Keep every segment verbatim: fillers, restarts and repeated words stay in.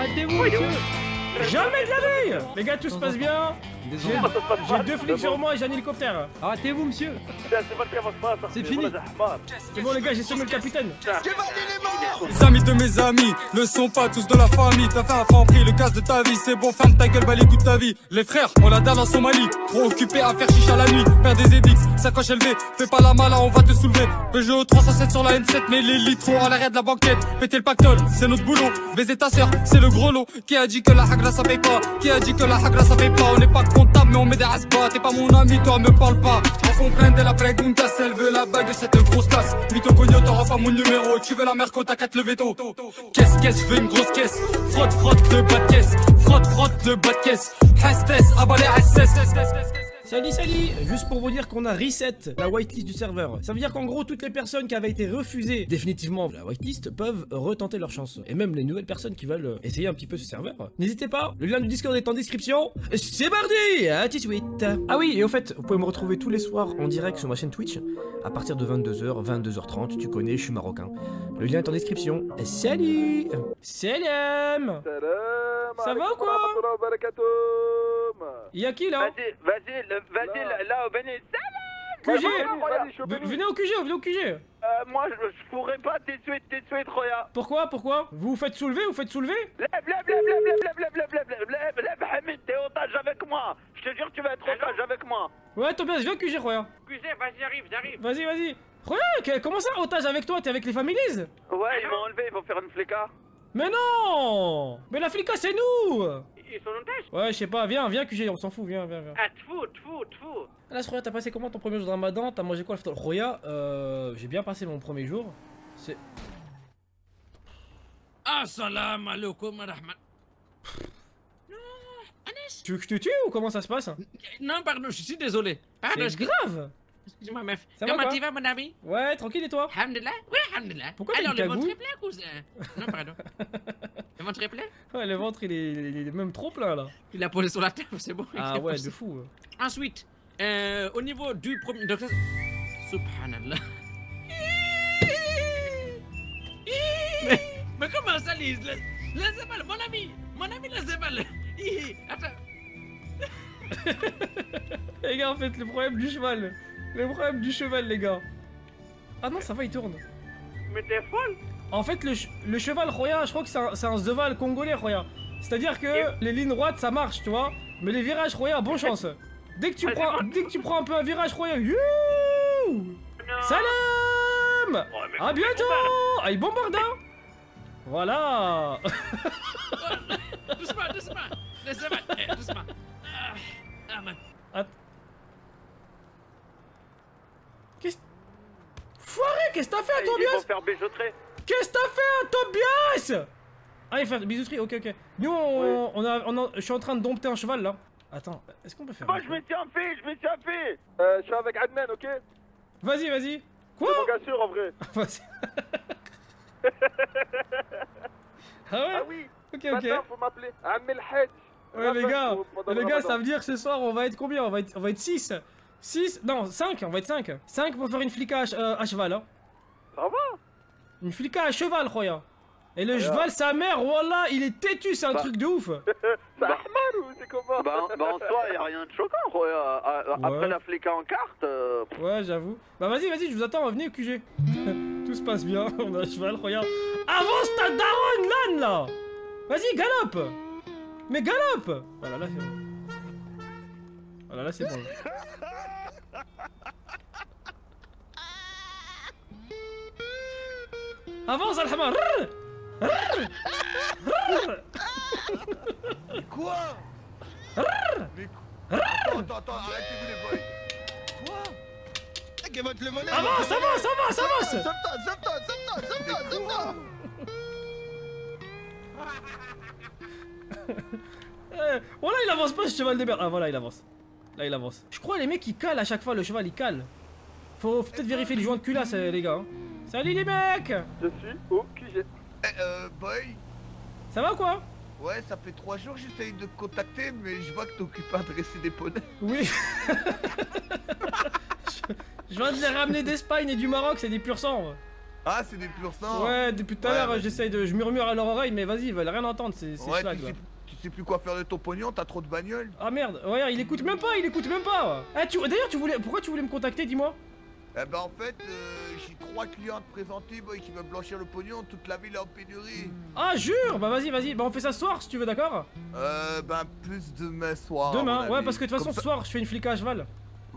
Arrêtez-vous, monsieur. Jamais de la vie. Les gars, tout se passe bien. Désolé. J'ai deux flics sur moi et j'ai un hélicoptère. Arrêtez-vous, monsieur. C'est fini. C'est bon les gars, j'ai semé le capitaine. Les amis de mes amis ne sont pas tous de la famille. T'as fait un franc prix, le casse de ta vie. C'est bon, ferme ta gueule, bah l'écoute ta vie. Les frères, on la dalle en Somalie. Trop occupé à faire chicha la nuit. Faire des édicts, sacoche élevée. Fais pas la mala, on va te soulever. Peugeot trois cent sept sur la N sept, mais les litres à l'arrêt de la banquette. Péter le pactole, c'est notre boulot. Baiser ta sœur, c'est le gros lot. Qui a dit que la hagra ça paye pas? Qui a dit que la hagra ça paye pas? On n'est pas comptable, mais on met des asbats. T'es pas mon ami, toi me parle pas. On comprend de la pregunta, elle veut la bague de cette grosse tasse. Mytho cogno, t'auras pas mon numéro. Tu veux la merco, t'inquiète le veto. Qu'est-ce qu'est-ce, je veux une grosse caisse. Frotte, frotte le bas de caisse. Frotte, frotte le bas de caisse. Hastess, abalé, hastess. Salut, salut. Juste pour vous dire qu'on a reset la whitelist du serveur. Ça veut dire qu'en gros, toutes les personnes qui avaient été refusées définitivement la whitelist peuvent retenter leur chance. Et même les nouvelles personnes qui veulent essayer un petit peu ce serveur. N'hésitez pas, le lien du Discord est en description. C'est parti. À tout de suite. Ah oui, et au fait, vous pouvez me retrouver tous les soirs en direct sur ma chaîne Twitch à partir de vingt-deux heures, vingt-deux heures trente. Tu connais, je suis marocain. Le lien est en description. Salut. Salam. Ça va ou quoi? Y'a qui là? Vas-y, vas-y, vas-y, là au Bénin. Q G. Venez au Q G, venez au Q G. Euh, moi je, je pourrais pas t'essuyer, t'essuyer Roya. Pourquoi, pourquoi? Vous vous faites soulever, vous faites soulever? Lève, lève, lève, lève, lève, lève, lève, lève, lève, lève, lève, Hamid, t'es otage avec moi. Je te jure tu vas être otage avec moi. Ouais, Tobias, viens au Q G, Roya. Q G, vas-y, j'arrive, j'arrive. Vas-y, vas-y. Roya, comment ça, otage avec toi? T'es avec les families? Ouais, ils m'ont enlevé, ils vont faire une fléca. Mais non! Mais la flica, c'est nous! Ils sont en otage? Ouais, je sais pas, viens, viens, Q G, on s'en fout, viens, viens, viens. Ah, tfou, tfou, tfou. Là, Roya, t'as passé comment ton premier jour de ramadan? T'as mangé quoi, le Roya? Euh, j'ai bien passé mon premier jour. C'est. Assalamu alaikum wa rahmat. Tu veux que je te tue ou comment ça se passe? Non, pardon, je suis désolé. Pardon, C'est grave! Excuse-moi, meuf. Ça va, Comment quoi tu vas, mon ami? Ouais, tranquille et toi? Alhamdulillah? Oui, alhamdulillah. Pourquoi t'as Alors, une le ventre cagoule? est plein, cousin? Non, pardon. Le ventre est plein? Ouais, le ventre il est, il est même trop plein là. Il l'a posé sur la table, c'est bon. Ah ouais, de fou. Ensuite, euh, au niveau du premier. Donc, subhanallah. mais, mais comment ça, Lise? Laissez mal, mon ami! Mon ami, laissez mal! Attends. Les gars, en fait, le problème du cheval. Le problème du cheval, les gars. Ah non, ça va, il tourne. Mais t'es folle? En fait, le, ch le cheval Roya, je crois que c'est un, un Zeval congolais, Roya. C'est-à-dire que Et... les lignes droites, ça marche, tu vois. Mais les virages Roya, bonne chance. Dès que tu prends, dès que tu prends un peu un virage Roya, youhou! Salam! Ouais, à bientôt! Ah, il bombarde, hein? Voilà! Doucement, doucement! Laissez mal, eh, doucement! Ah, ah man! Att... Qu'est-ce... Foiré, qu'est-ce que t'as fait à Tobias? Ils vont faire bijouterie. Qu'est-ce que t'as fait à Tobias? Ah, il fait bijouterie, ok, ok. Nous, on, oui. on, a, on a... Je suis en train de dompter un cheval, là. Attends, est-ce qu'on peut faire... Moi, je me suis en fait, je me suis en fait. Euh, je suis avec Adnan, ok? Vas-y, vas-y. Quoi? C'est mon gars sûr, en vrai. Vas-y. Ah ouais? Ah oui. Ok, ok. Maintenant, faut m'appeler Amel Hedj. Ouais, les gars, les gars, ça veut dire que ce soir, on va être combien? On va être, on va être six. six? Non, cinq, on va être cinq. cinq pour faire une flica à, euh, à cheval, hein. Ça va? Une flica à cheval, Roya. Et le ah, cheval, sa mère, voilà, il est têtu, c'est un bah. truc de ouf. C'est Ahmar ou c'est comment? Bah, bah en soi, y'a rien de choquant, Roya. Après ouais. la flica en carte. Euh... Ouais, j'avoue. Bah vas-y, vas-y, je vous attends, venez au Q G. Tout se passe bien, on a un cheval, Roya. Avance ta daronne, l'âne, là. Vas-y, galope. Mais galope. Voilà, là, c'est bon. Voilà, là, c'est bon. Avance, Alhamar. Mais quoi? Mais attends, attends, attends, arrêtez-vous les boys. Quoi? Mec, elle va te le voler. Avance, avance, avance, avance. Sauve-toi, sauve-toi, sauve-toi, sauve-toi, sauve-toi. euh, voilà, il avance pas ce cheval de merde. Ah voilà, il avance. Là, il avance. Je crois les mecs ils calent à chaque fois, le cheval il cale. Faut, faut peut-être vérifier les joints de culasse, les gars. Hein. Salut les mecs. Je suis au Q G. Eh, euh, boy. Ça va quoi? Ouais, ça fait trois jours que j'essaye de te contacter, mais je vois que t'es occupé à dresser des poneys. Oui. je, je viens de les ramener d'Espagne et du Maroc, c'est des pur sang. Ah, c'est des purs sang. Ouais, depuis tout à l'heure, j'essaye de. Je murmure à leur oreille, mais vas-y, ils veulent rien entendre, c'est ouais, schlag. Tu sais, tu sais plus quoi faire de ton pognon, t'as trop de bagnoles. Ah merde, regarde, il écoute même pas, il écoute même pas. Ah, tu... D'ailleurs, tu voulais. Pourquoi tu voulais me contacter, dis-moi? Eh ben en fait, euh, j'ai trois clients à te présenter, boy, qui veulent blanchir le pognon, toute la ville est en pénurie. Ah, jure? Bah vas-y, vas-y, bah on fait ça ce soir si tu veux, d'accord? Euh, ben plus demain soir. Demain, ouais, parce que de toute façon, ce soir, je fais une flic à cheval.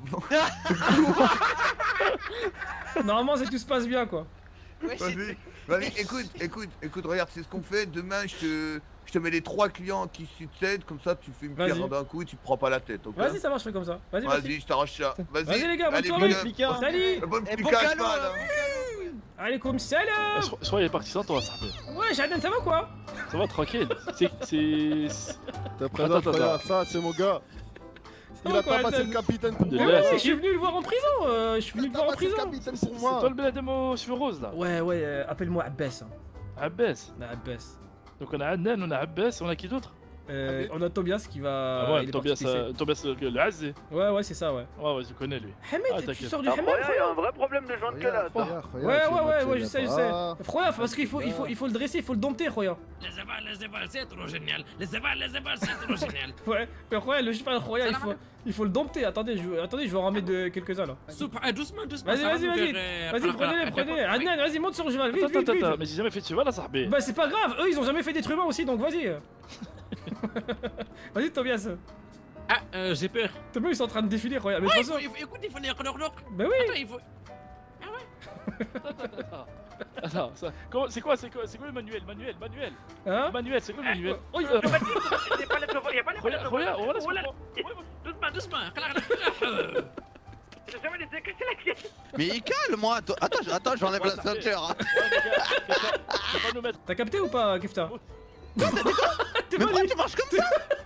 Normalement, si tout se passe bien, quoi. Vas-y, vas-y, écoute, écoute, écoute, regarde, c'est ce qu'on fait. Demain, je te, je te mets les trois clients qui succèdent, comme ça, tu fais une pierre d'un coup et tu te prends pas la tête, ok? Vas-y, ça marche, je fais comme ça. Vas-y, vas-y, je t'arrache ça. Vas-y, vas-y, les gars, bonne allez, soirée. Bonne Salut. Bonne flicage, mal. Allez, comme salam. Je crois qu'il est parti sans toi, ça. Ouais, Jaden, ça va quoi? Ça va, tranquille. C'est. C'est. T'es présent, frère, ça, c'est mon gars. Il a tabassé le capitaine pour moi. Ouais, je suis venu le voir en prison. euh, Je suis venu le voir en prison. C'est toi le bled aux cheveux roses là? Ouais, ouais, euh, appelle-moi Abbas. Abbas? Abbas. Donc on a Adnan, on a Abbas, on a qui d'autre? Euh, on a Tobias qui va. Ah ouais, Tobias, euh, Tobias le, le Azé. Ouais, ouais, c'est ça, ouais. Ouais, ouais, je connais lui. Hamid, ah, tu sors du ah, Hamid? Il y a un vrai problème de joint de que là. Ouais, ouais, ouais, ouais, je sais, je sais. Froya, parce qu'il faut, il faut, il faut le dresser, il faut le dompter, Froya. Les zébales, les zébales, c'est trop génial. Les zébales, les zébales, c'est trop génial. Ouais, mais Froya, le cheval Froya, il faut, il faut le dompter. Attendez, je, attendez, je vais en ramener quelques-uns là. Soupe, doucement, doucement. Vas-y, vas-y, vas-y. Vas-y, prenez-les, prenez. Adnan, vas-y, monte sur le cheval, vite, attends, vite, attends, vite. attends, mais j'ai jamais fait de cheval là, ça. Bah, c'est pas grave, eux, ils ont jamais fait d'être humain aussi, donc vas-y. Vas-y, Tobias. Ah, euh, j'ai peur. T'as vu, ils sont en train de défiler, regarde. Mais ouais, de toute façon. Il faut, écoute, il faut les relourlour. Bah oui. Attends, il faut. Ah ouais. Attends, ça. C'est quoi, c'est quoi, c'est quoi le manuel, manuel, manuel? Hein? Manuel, c'est quoi le manuel? Oh, il y a pas les chevaux, il y a pas les chevaux. Regarde, regarde, regarde. Doucement, doucement. Mais calme-moi, attends, attends, j'enlève la ceinture. T'as capté ou pas, Kefta? Mais pourquoi tu marches comme ça?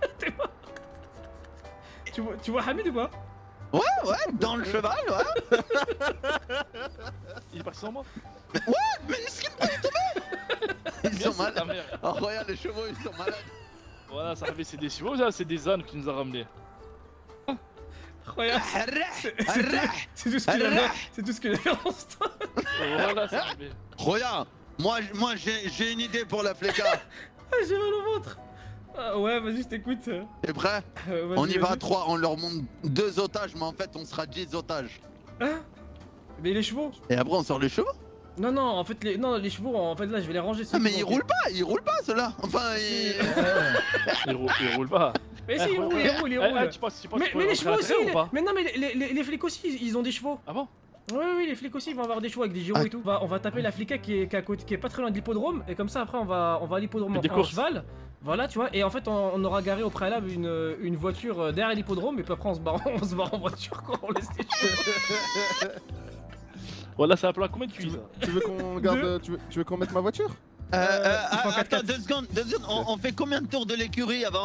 Tu vois, tu vois Hamid ou pas? Ouais, ouais, dans le cheval, ouais. Il est parti sans moi. Mais ouais, mais est-ce qu'il me tomber? Ils sont malades. Oh, regarde, les chevaux, ils sont malades. Voilà, ça fait c'est des chevaux, ça, c'est des ânes qui nous a ramenés. Regarde, c'est tout ce qu'il avait, c'est tout ce qu'il avait en stock. Voilà, ça fait. Regarde, moi, moi j'ai une idée pour la fléca. J'ai mal au ventre. Ah ouais, vas-y, je t'écoute. T'es prêt? euh, On y va à trois, on leur monte deux otages, mais en fait on sera dix otages. Hein? Mais les chevaux? Et après on sort les chevaux? Non, non, en fait, les, non, les chevaux, en fait là je vais les ranger. Ah, mais ils roulent pas, ils roulent pas ceux-là. Enfin, ils... ils, roulent, ils roulent pas. Mais si, ils roulent, ils roulent, ils roulent. Tu penses, tu penses mais, mais les chevaux aussi, les... mais non, mais les, les, les flics aussi, ils ont des chevaux. Ah bon? Oui, oui, les flics aussi ils vont avoir des chevaux avec des gyros ah. et tout. On va, on va taper la flica qui est, qui, est à côté, qui est pas très loin de l'hippodrome, et comme ça après on va, on va à l'hippodrome en, en cheval. Voilà, tu vois, et en fait on, on aura garé au préalable une, une voiture derrière l'hippodrome, et puis après on se barre, on se barre en voiture quand on laisse les chevaux. Voilà, c'est un plan combien de cuisses? Tu veux qu'on garde, tu veux, tu veux qu'on mette ma voiture? Euh, euh, euh attends, deux secondes, deux secondes, on, on fait combien de tours de l'écurie avant?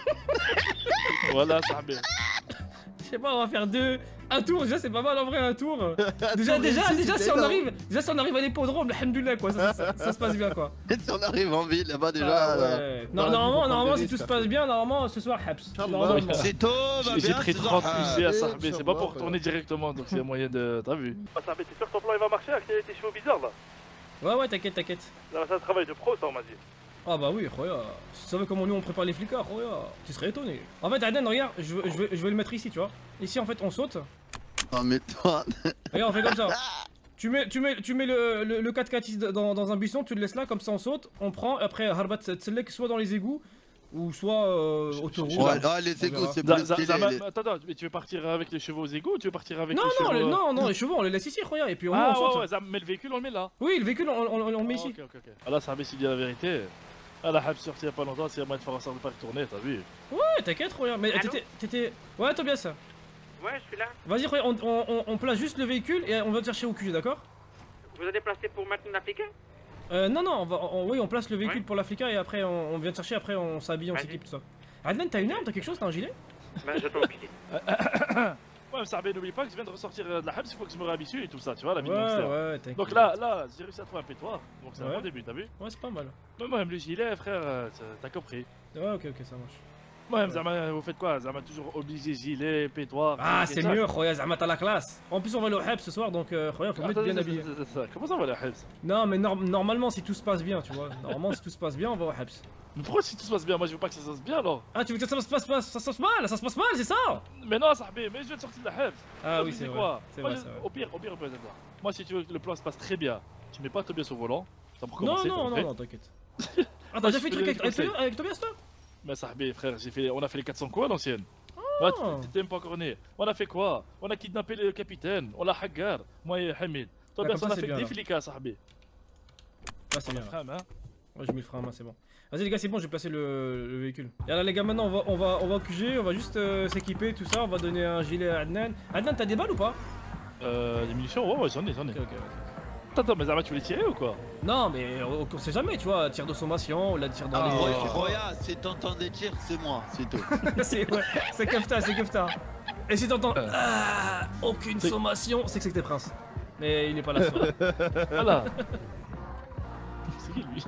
Voilà, ça va bien. Je sais pas, on va faire deux. Un tour, déjà c'est pas mal en vrai, un tour. Déjà, déjà, déjà, si on arrive, déjà si on arrive à l'hippodrome, alhamdoulilah quoi, ça, ça, ça, ça se passe bien quoi. Et si on arrive en ville là-bas déjà. Ah, ouais. Non, normalement, normalement, si tout se passe bien, normalement ce soir, Habs. C'est tôt, j'ai pris trente poussées à Sarbé, c'est pas pour retourner directement, donc c'est moyen de. T'as vu? Sarbé, t'es sûr que ton plan il va marcher avec tes chevaux bizarres là? Ouais, ouais, t'inquiète, t'inquiète. Non, c'est un travail de pro ça, on m'a dit. Ah bah oui, regarde, si tu savais comment nous on prépare les flicards, regarde, tu serais étonné. En fait, Aden, regarde, je vais, je, vais, je vais le mettre ici, tu vois. Ici, en fait, on saute. Oh, mais toi. Regarde, on fait comme ça. Tu mets, tu mets, tu mets le, le, le quatre quatre ici dans, dans un buisson, tu le laisses là, comme ça on saute, on prend, après Harbat Tselek, soit dans les égouts, ou soit euh, autoroute. Ouais, ah, les égouts, c'est plus stylé. Attends, attends, mais tu veux partir avec les chevaux aux égouts ou tu veux partir avec non, les non, chevaux? Non, non, non, les chevaux, on les laisse ici, regarde, et puis on, ah, on saute. Ouais, ouais, mais le véhicule, on le met là. Oui, le véhicule, on, on, on le met ici. Ok, ok, ok. Ah là, ça avait dit la vérité. Ah, la Hab sorti il y a pas longtemps, c'est à moi de faire un sort de pas retourner, t'as vu? Ouais, t'inquiète, regarde, mais t'étais. t'étais. Ouais, Tobias. Ouais, je suis là. Vas-y, regarde, on, on, on place juste le véhicule et on va te chercher au cul, d'accord? Vous allez placer pour maintenant l'Africain? Euh, non, non, on va, on, oui, on place le véhicule ouais. pour l'Africa et après on, on vient te chercher, après on s'habille, on s'équipe, tout ça. Adnan, t'as une arme, t'as quelque chose, t'as un gilet? Bah, j'attends le gilet. Ouais, mais Sarbé, n'oublie pas que je viens de ressortir de la Habs, il faut que je me réhabitue et tout ça, tu vois, la vie ouais, de gangster. Ouais, t'inquiète. Donc là, là, j'ai réussi à trouver un pétoire, donc c'est ouais. un bon début, t'as vu? Ouais, c'est pas mal. Ouais, moi, même le gilet, frère, t'as compris. Ouais, ok, ok, ça marche. Ouais, vous faites quoi? Zama toujours obligé, gilet, pétoire. Ah, c'est mieux, Khoya, Zama, t'as la classe. En plus, on va aller au Hebs ce soir, donc Khoya, faut mieux être bien habillé. Comment ça, on va aller au Hebs? Non, mais normalement, si tout se passe bien, tu vois. Normalement, si tout se passe bien, on va au Hebs. Mais pourquoi si tout se passe bien? Moi, je veux pas que ça se passe bien alors. Ah, tu veux que ça se passe pas, ça se passe mal, ça se passe mal, c'est ça? Mais non, Sahbi, mais je viens de sortir de la Hebs. Ah oui, c'est vrai. C'est vrai, au pire, au pire, moi, si tu veux que le plan se passe très bien, tu mets pas Tobias au volant. Ça pour commencer. Non, non, non, non, t'inquiète. Ah, t'as déjà fait le truc avec Tobias, toi? Mais Sahbi, frère, j'ai fait, on a fait les quatre cents quoi à l'ancienne? Ouais, t'étais même pas encore né. On a fait quoi? On a kidnappé le capitaine, on l'a hagar, moi et Hamid. Tobias, on a fait des flics, Sahbi. Ah, c'est bien. Ouais, je mets le frein à main, c'est bon. Vas-y les gars, c'est bon, je vais placer le, le véhicule. Et là les gars, maintenant on va on va on va au Q G, on va juste euh, s'équiper tout ça, on va donner un gilet à Adnan. Adnan, t'as des balles ou pas? Euh des munitions, ouais ouais j'en ai, j'en ai. Ok, ok, ok. Attends, attends, mais Zama, tu veux les tirer ou quoi? Non mais on, on sait jamais, tu vois, tir de sommation ou la tir dans ah, les... Roya, Roya, si t'entends des tirs, c'est moi, c'est tout. C'est ouais, c'est Kefta, c'est Kefta. Et si t'entends euh... ah, aucune sommation, c'est que c'est que t'es prince. Mais il est pas là ce soir. Voilà. C'est qui lui?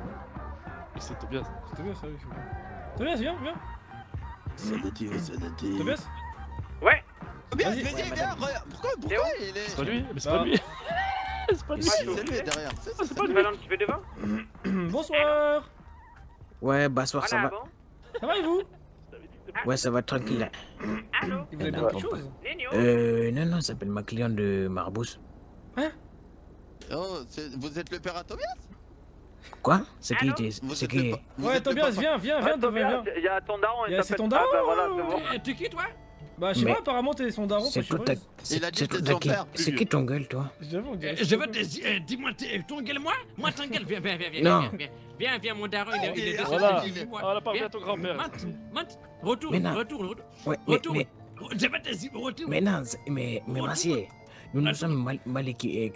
C'est Tobias. C'est Tobias, oui. Tobias, viens, viens. Sadati, Sadati. Tobias? Ouais. Tobias, vas-y, viens, regarde. Pourquoi, pourquoi il est. C'est pas lui, mais c'est pas lui. C'est pas lui. C'est lui derrière. C'est pas lui. Un petit peu devant. Bonsoir. Ouais, bah soir, ça va. Ça va et vous? Ouais, ça va tranquille. Allô? Vous avez quelque chose? Euh, non, non, ça s'appelle ma cliente de Marbous. Hein? Oh, vous êtes le père à Tobias? Quoi? C'est qui? C'est qui? Ouais, Tobias, viens, viens, viens, Tobias. Il y a ton daron, il C'est ton daron? Ah bah voilà, c'est bon. Tu qui toi? Bah je sais pas, apparemment t'es son daron. C'est tout ta... C'est qui ton gueule, toi? J'avoue, je veux te... Dis-moi, ton gueule moi? Moi ton gueule, viens, viens, viens, viens. Non. Viens, viens, mon daron, il est dessus. Voilà, voilà, parle à ton grand-père. Mante, retourne, retourne, retourne. Ouais, mais... Je vais te dire, retourne. Mais non, mais monsieur, nous nous sommes mal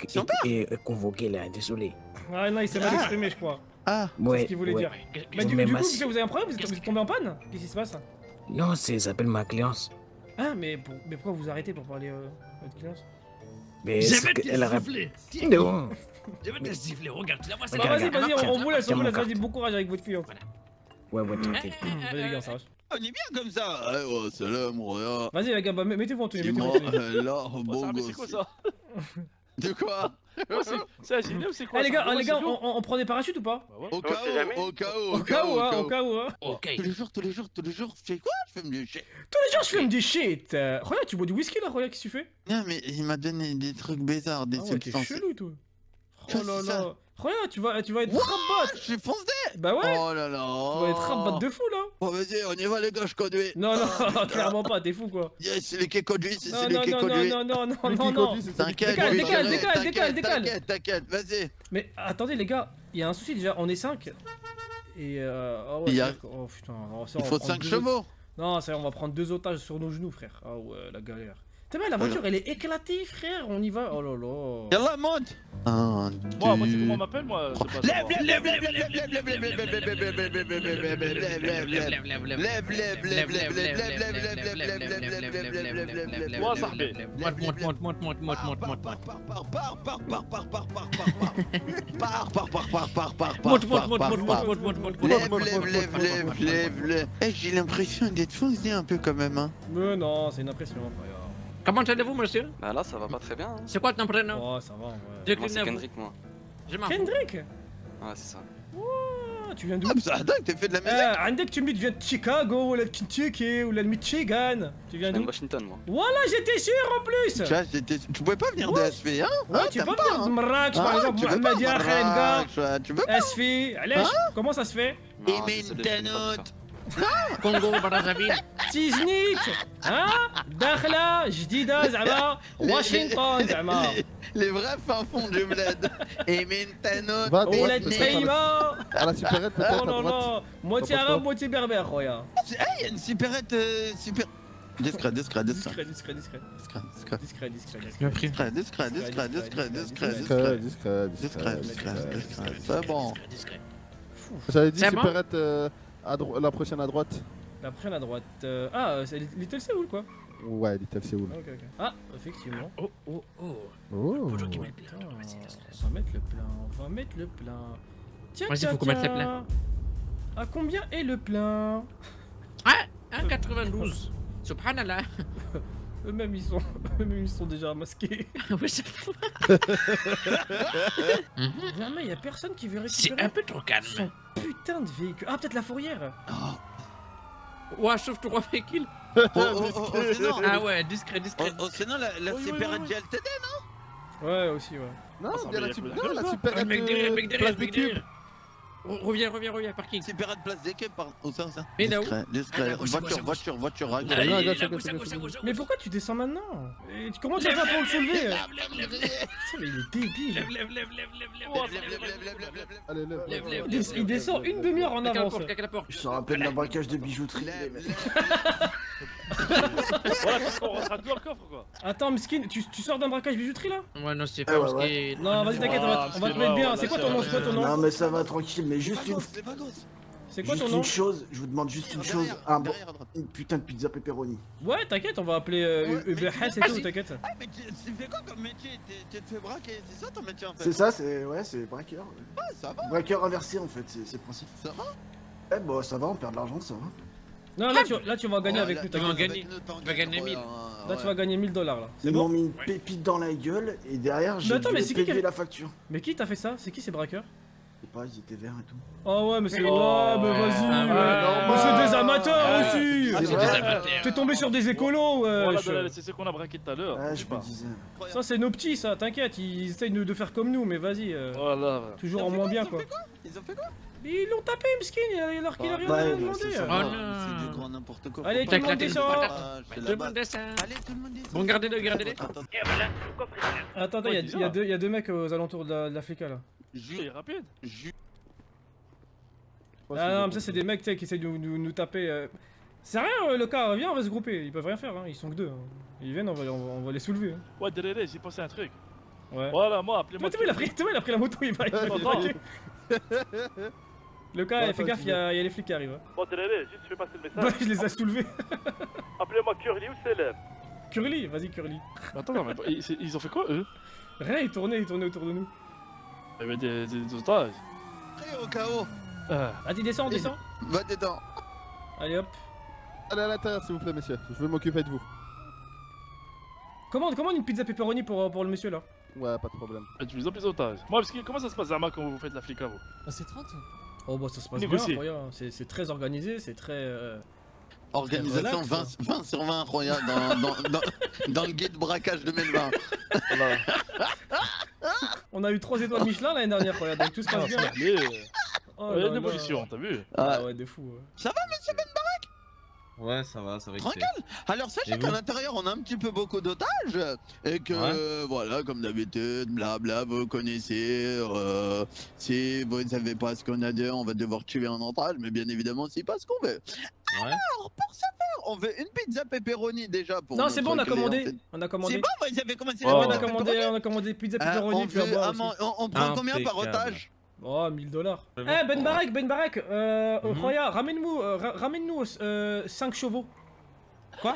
convoqués là, désolé. Ah non, il s'est mal exprimé, je crois. Ah, c'est ce qu'il voulait dire. Mais du coup, vous avez un problème? Vous êtes tombé en panne? Qu'est-ce qui se passe? Non, ça s'appelle ma cliente. Ah, mais, pour, mais pourquoi vous arrêtez pour parler euh, à votre cliente? Mais je vais te siffler. Non. Je vais te siffler, regarde, tu la vois, c'est Vas-y, vas-y, on vous laisse, on vous laisse, vas-y, bon courage avec votre cliente. Ouais, ouais, tranquille. Vas-y les gars, ça va. On est bien comme ça. Ouais, ouais, salam, Roya. Vas-y les gars, bah, mettez-vous en tenue, mettez-vous en tenue. Là, bon gosse. C'est quoi ça? De quoi? C'est un gilet ou c'est quoi? Eh les gars, les gars, on prend des parachutes ou pas? Au cas où, au cas où, au cas où, au cas où. Ok. Tous les jours, tous les jours, tous les jours, je fais quoi? Je fume du shit. Tous les jours, je fume du shit. Regarde, tu bois du whisky là, regarde, qu'est-ce que tu fais? Non, mais il m'a donné des trucs bizarres, des substances. T'es chelou, toi. Oh là là. Regarde, tu vas, tu vas être rabat. Je suis foncé. Bah ouais. Oh là là. Tu vas être rabat de fou là. Bon, vas-y, on y va les gars, je conduis. Non, non, clairement pas, t'es fou quoi. Yes, c'est lui qui conduit, c'est lui qui conduit. Non, non, non, non, non, non. T'inquiète, décale, décale, décale, décale, décale. T'inquiète, t'inquiète, vas-y. Mais attendez les gars, il y a un souci déjà, on est cinq. Et euh. Oh, ouais, a... oh putain, il faut cinq chevaux. Non, ça on va prendre deux otages sur nos genoux, frère. Ah ouais, la galère. T'es mal, la voiture elle est éclatée, frère, on y va. Oh là là. Yallah, monte. Un, moi, moi, c'est comment on m'appelle, moi? Lève, lève, lève, lève, lève, lève, lève, lève, lève, lève, lève, lève, lève, lève, lève. Eh, j'ai l'impression d'être foncé un peu quand même, hein. Mais non, c'est une impression, frère. Comment allez-vous, monsieur? Bah là, ça va pas très bien. Hein. C'est quoi ton prénom? Oh, ça va, ouais. Moi, c'est Kendrick, moi. Kendrick? Ouais, c'est ça. Oh, tu viens d'où? Ah, ça dingue, t'as fait de la musique? Ah, عندك tu me dis tu viens de Chicago, ou de Kentucky, ou de Michigan. Tu viens d'où? de Washington, moi. Voilà, j'étais sûr en plus. Tu vois, tu pouvais pas venir de S F, hein? Ouais, tu peux pas venir de Marrakech, par exemple, Mohamedia, Khaïdga, S F. Allez, comment ça se fait? Imentanout. Congo Brazzaville. تيزنيت ها داخله جديده زعما واشنطن زعما les vrais fins fonds du bled. Et maintenant ولا تيمه على سوبريت peut-être à droite. moitié arabe moitié berbère خويا. Il y a une supérette super discret discret discret discret discret discret discret discret discret discret discret discret discret discret discret discret c'est bon. J'avais dit supérette la prochaine à droite. La prochaine à droite. Euh, ah, c'est Little Seoul quoi. Ouais, Little Seoul. Okay, okay. Ah, effectivement. Oh, oh, oh. Oh. On va mettre le plein. On va mettre le plein. Tiens, Vas-y, tiens, faut qu'on mette le plein. À combien est le plein? Ah, un quatre-vingt-douze. Subhanallah. Eux-mêmes ils sont, eux-mêmes ils sont déjà masqués. Ouais, c'est fou. Jamais, y a personne qui veut récupérer. C'est un peu trop calme. Son putain de véhicule. Ah, peut-être la fourrière. Ouais, chauffe trois véhicules. Oh, oh, oh, oh, sinon, Ah ouais, discret, discret. oh, oh, sinon la, la Oui, oui, Super oui, N oui. G L T D, non? Ouais, aussi, ouais. Non, Oh, bien ça la, va, il y a super, plus non, de la Super Le N mec derrière, le mec derrière, place le des mec cubes. derrière. Re- Reviens, reviens, reviens, parking. Super N place des cubes, pardon. Où ça, où ça? Mais là où? Discret, discret. À gauche, à gauche, à Voiture, gauche. voiture, voiture, à gauche. Allez, à à gauche, à gauche, gauche, à à gauche, à gauche. gauche. Mais pourquoi tu descends maintenant? Et tu- Comment tu vas pour le soulever? Lève, lève, lève, lève. Putain, mais il est débile. Lève, lève, lève, lève, lève, lève, Lève, lève, lève, lève, lève, lève, lève, lève. Allez, lève. lève, lève, Il lève, des- Il descend une demi-heure en Claque à la avance. porte, claque à la porte. Je te rappelle d'un braquage de bijouterie. les mecs. Voilà, on rentrera tout dans le coffre quoi. Attends, Miskin, tu, tu sors d'un braquage bijouterie là? Ouais, non, c'est Ah pas ouais, risqué. Non, vas-y, t'inquiète, on va, on va te mettre bien. C'est quoi ton nom? C'est quoi ton nom? Non, mais ça va tranquille, mais juste une, C'est quoi ton juste nom? une chose, je vous demande juste une chose, un bon, une putain de pizza pepperoni. Ouais, t'inquiète, on va appeler euh, Uber Hess et tout, t'inquiète. Ah, mais tu tu fais quoi comme métier? T'es- Tu te fais braquer, c'est ça ton métier en fait? C'est ça, c'est ouais, c'est braqueur. ouais. Ah, ça va. Braqueur inversé en fait, c'est c'est le principe. Ça va? Eh bah ça va, on perd de l'argent, ça va. Non, là tu, là, tu vas gagner Oh, avec là, nous, tu vas t'inquiète. gagner. Tu vas gagner mille. Là, tu vas gagner mille dollars là. C'est Ils m'ont bon? mis une pépite dans la gueule et derrière j'ai attends, mais dû c'est qui qui payer a- la facture. Mais qui t'a fait ça? C'est qui ces braqueurs? Je sais pas, ils étaient verts et tout. Oh ouais, mais c'est. Oh, Ouais, mais vas-y. ah ouais, ouais. Mais c'est des amateurs Ah, aussi. c'est C'est vrai. des amateurs. T'es tombé sur des écolos, Voilà, ouais. c'est ce qu'on a braqué tout à l'heure. Ouais, je je sais me pas. disais. Ça, c'est nos petits, ça, t'inquiète. Ils essayent de de faire comme nous, mais vas-y. euh, Voilà. Toujours en moins bien, quoi. Ils ont fait quoi? Ils l'ont tapé, Miskin, alors qu'il a rien Ouais, à bah, demander. c'est ça. Oh non. C'est du grand n'importe quoi. Allez, Faut tout le pas monde claquer descend. le patate, c'est Tout la le base. monde descend. Allez, tout le monde descend. Bon, gardez-le, gardez-le. Attends, Et voilà, le coffre est là. Attends, attends, il y, a- il y a deux- il y a deux mecs aux alentours de la, de la flica là. C'est rapide. Ju- Ah non, mais ça, c'est des mecs tu sais, qui essayent de nous, nous- nous taper. euh. C'est rien, euh, le cas, viens, on va se grouper. Ils peuvent rien faire, hein. Ils sont que deux. hein. Ils viennent, on va, on va, on va les soulever. hein. Ouais, derrière, j'ai pensé à un truc. Ouais. Voilà, moi, appelez-moi. Toi, t'as vu, il a pris, t'as vu, il a pris la moto, il va, il va Attends. braquer. Le cas, Ouais, fais gaffe, il y, a il y a les flics qui arrivent. hein. Bon, derrière, juste je fais passer le Bah, message. je les ai soulevés. Appelez-moi Curly ou Célèbre. Curly, vas-y, Curly. Attends, non, mais ils, c'est- ils ont fait quoi eux? Rien, ils tournaient, ils tournaient autour de nous. Il y avait des, des, des otages. Allez, au chaos. Ah. Vas-y, descends, descends. Va dedans. Allez, hop. Allez à l'intérieur s'il vous plaît, messieurs. Je vais m'occuper de vous. Commande, commande une pizza pepperoni pour, pour le monsieur là. Ouais, pas de problème. Et tu les as plus otages. Moi, parce que comment ça se passe, Zama, quand vous faites la flic à vous? Ah, c'est trente? Oh, bah, ça se passe Négocier. bien, regarde. C'est c'est très organisé, c'est très. euh, Organisation relax, vingt, vingt sur vingt, regarde, dans, dans, dans, dans le guide braquage deux mille vingt. Voilà. On a eu trois étoiles Michelin l'année dernière, regarde, donc tout se passe bien. Mais, euh, Oh il y a là une là. évolution, t'as vu? Ah ouais, de fou. ouais. Ça va, monsieur Ben Barak? Ouais, ça va, ça va. Tranquille. Alors sachez Et qu'à vous l'intérieur on a un petit peu beaucoup d'otages et que Ouais. voilà, comme d'habitude, blabla, vous connaissez, euh, si vous ne savez pas ce qu'on a dit, on va devoir tuer un otage, mais bien évidemment c'est pas ce qu'on veut. Ouais. Alors pour ce faire, on veut une pizza pepperoni déjà pour Non, c'est bon, on a notre commandé. clientèle. On a commandé. C'est bon, vous avez commencé Ouais, la on, a pizza commandé pepperoni on a commandé pizza Ah, pepperoni on, puis à veut boire un aussi. man- on, on prend combien par Impeccable. otage? Oh, mille dollars. Eh, C'est bon. Ben Barak, Ben Barak, euh, Mhm. Roya, ramène-nous euh, ra- ramène-nous euh, cinq chevaux. Quoi?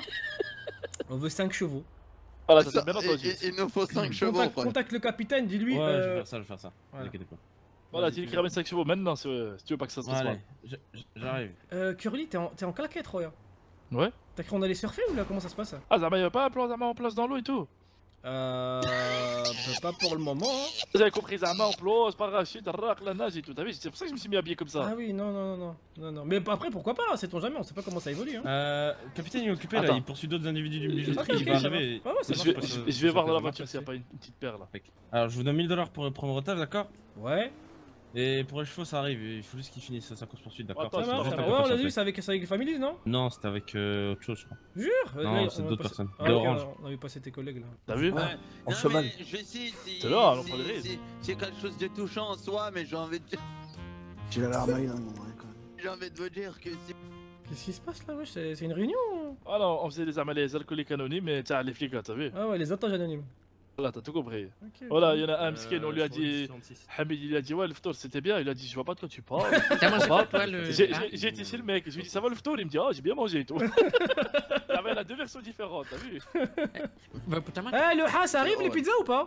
On veut cinq chevaux. Voilà, ça Ça, c'est bien il, entendu. il- il nous faut cinq chevaux. Contacte, quoi. contacte le capitaine, dis-lui. Ouais, je vais euh, faire ça, je vais faire ça. voilà. Ne inquiétez pas. Voilà, Vas-y, dis-lui tu qu'il ramène cinq chevaux maintenant si, euh, si tu veux pas que ça se passe Allez, mal. je- je- j'arrive. euh, Curly, t'es en, t'es en claquette, Roya. Ouais. T'as cru qu'on allait surfer ou là comment ça se passe? Ah, Zama, il y a pas un plan Zama en place dans l'eau et tout? Euh. bah, pas pour le moment. hein. Vous avez compris, Zama en place, parachute, rack, la nage et tout. T'as vu, c'est pour ça que je me suis mis habillé comme ça. Ah oui, non, non, non, non, non, non. Mais après, pourquoi pas? Sait-on jamais, on sait pas comment ça évolue. Hein. Euh, capitaine, il est occupé là, Attends. il poursuit d'autres individus d'une Ok, bijouterie, ok, il va ça va. arriver. Ouais, ouais, ça Je va. vais, passe, je- euh, je vais ça voir fait dans la des voiture marches s'il n'y a passer. pas une, une petite paire là. Alors, je vous donne mille dollars pour le premier otage, d'accord? Ouais, Et pour les chevaux, ça arrive, il faut juste qu'ils finissent sa course poursuite, d'accord? Attends, ça tu marche. vas ça faire va. Ouais, on l'a patienter. vu, c'est avec, c'est avec les families, non? Non, c'était avec euh, autre chose, je crois. Jure? Non, Là, c'est on va d'autres passer- personnes. Ah, De ok, Orange. on avait passé tes collègues là. T'as vu? Ouais. En Non, cheval. mais je sais si, C'est là, on si- prend des risques. si- c'est quelque chose de touchant en soi, mais j'ai envie de, J'ai la larme à l'œil, hein, ouais, quand même. j'ai envie de vous dire que si... Qu'est-ce qui se passe là, wesh? C'est c'est une réunion? hein Ah non, on faisait des amalais alcooliques anonymes, mais t'as les flics là, t'as vu? Ah ouais, les otages anonymes. Voilà, t'as tout compris. Ok, Voilà, ok. il y en a un miskin, on lui a dit. Hamid, il a dit, ouais, le ftour c'était bien. Il a dit, je vois pas de quoi tu parles. T'as mangé Ça quoi, va toi, le. J'ai Ah. j'ai- j'ai été chez le mec, je lui ai dit, ça va le ftour? Il me dit, ah, j'ai bien mangé et tout. Il y avait là deux versions différentes, t'as vu? Bah, putain, man. Eh, le has, ça arrive les pizzas ou pas?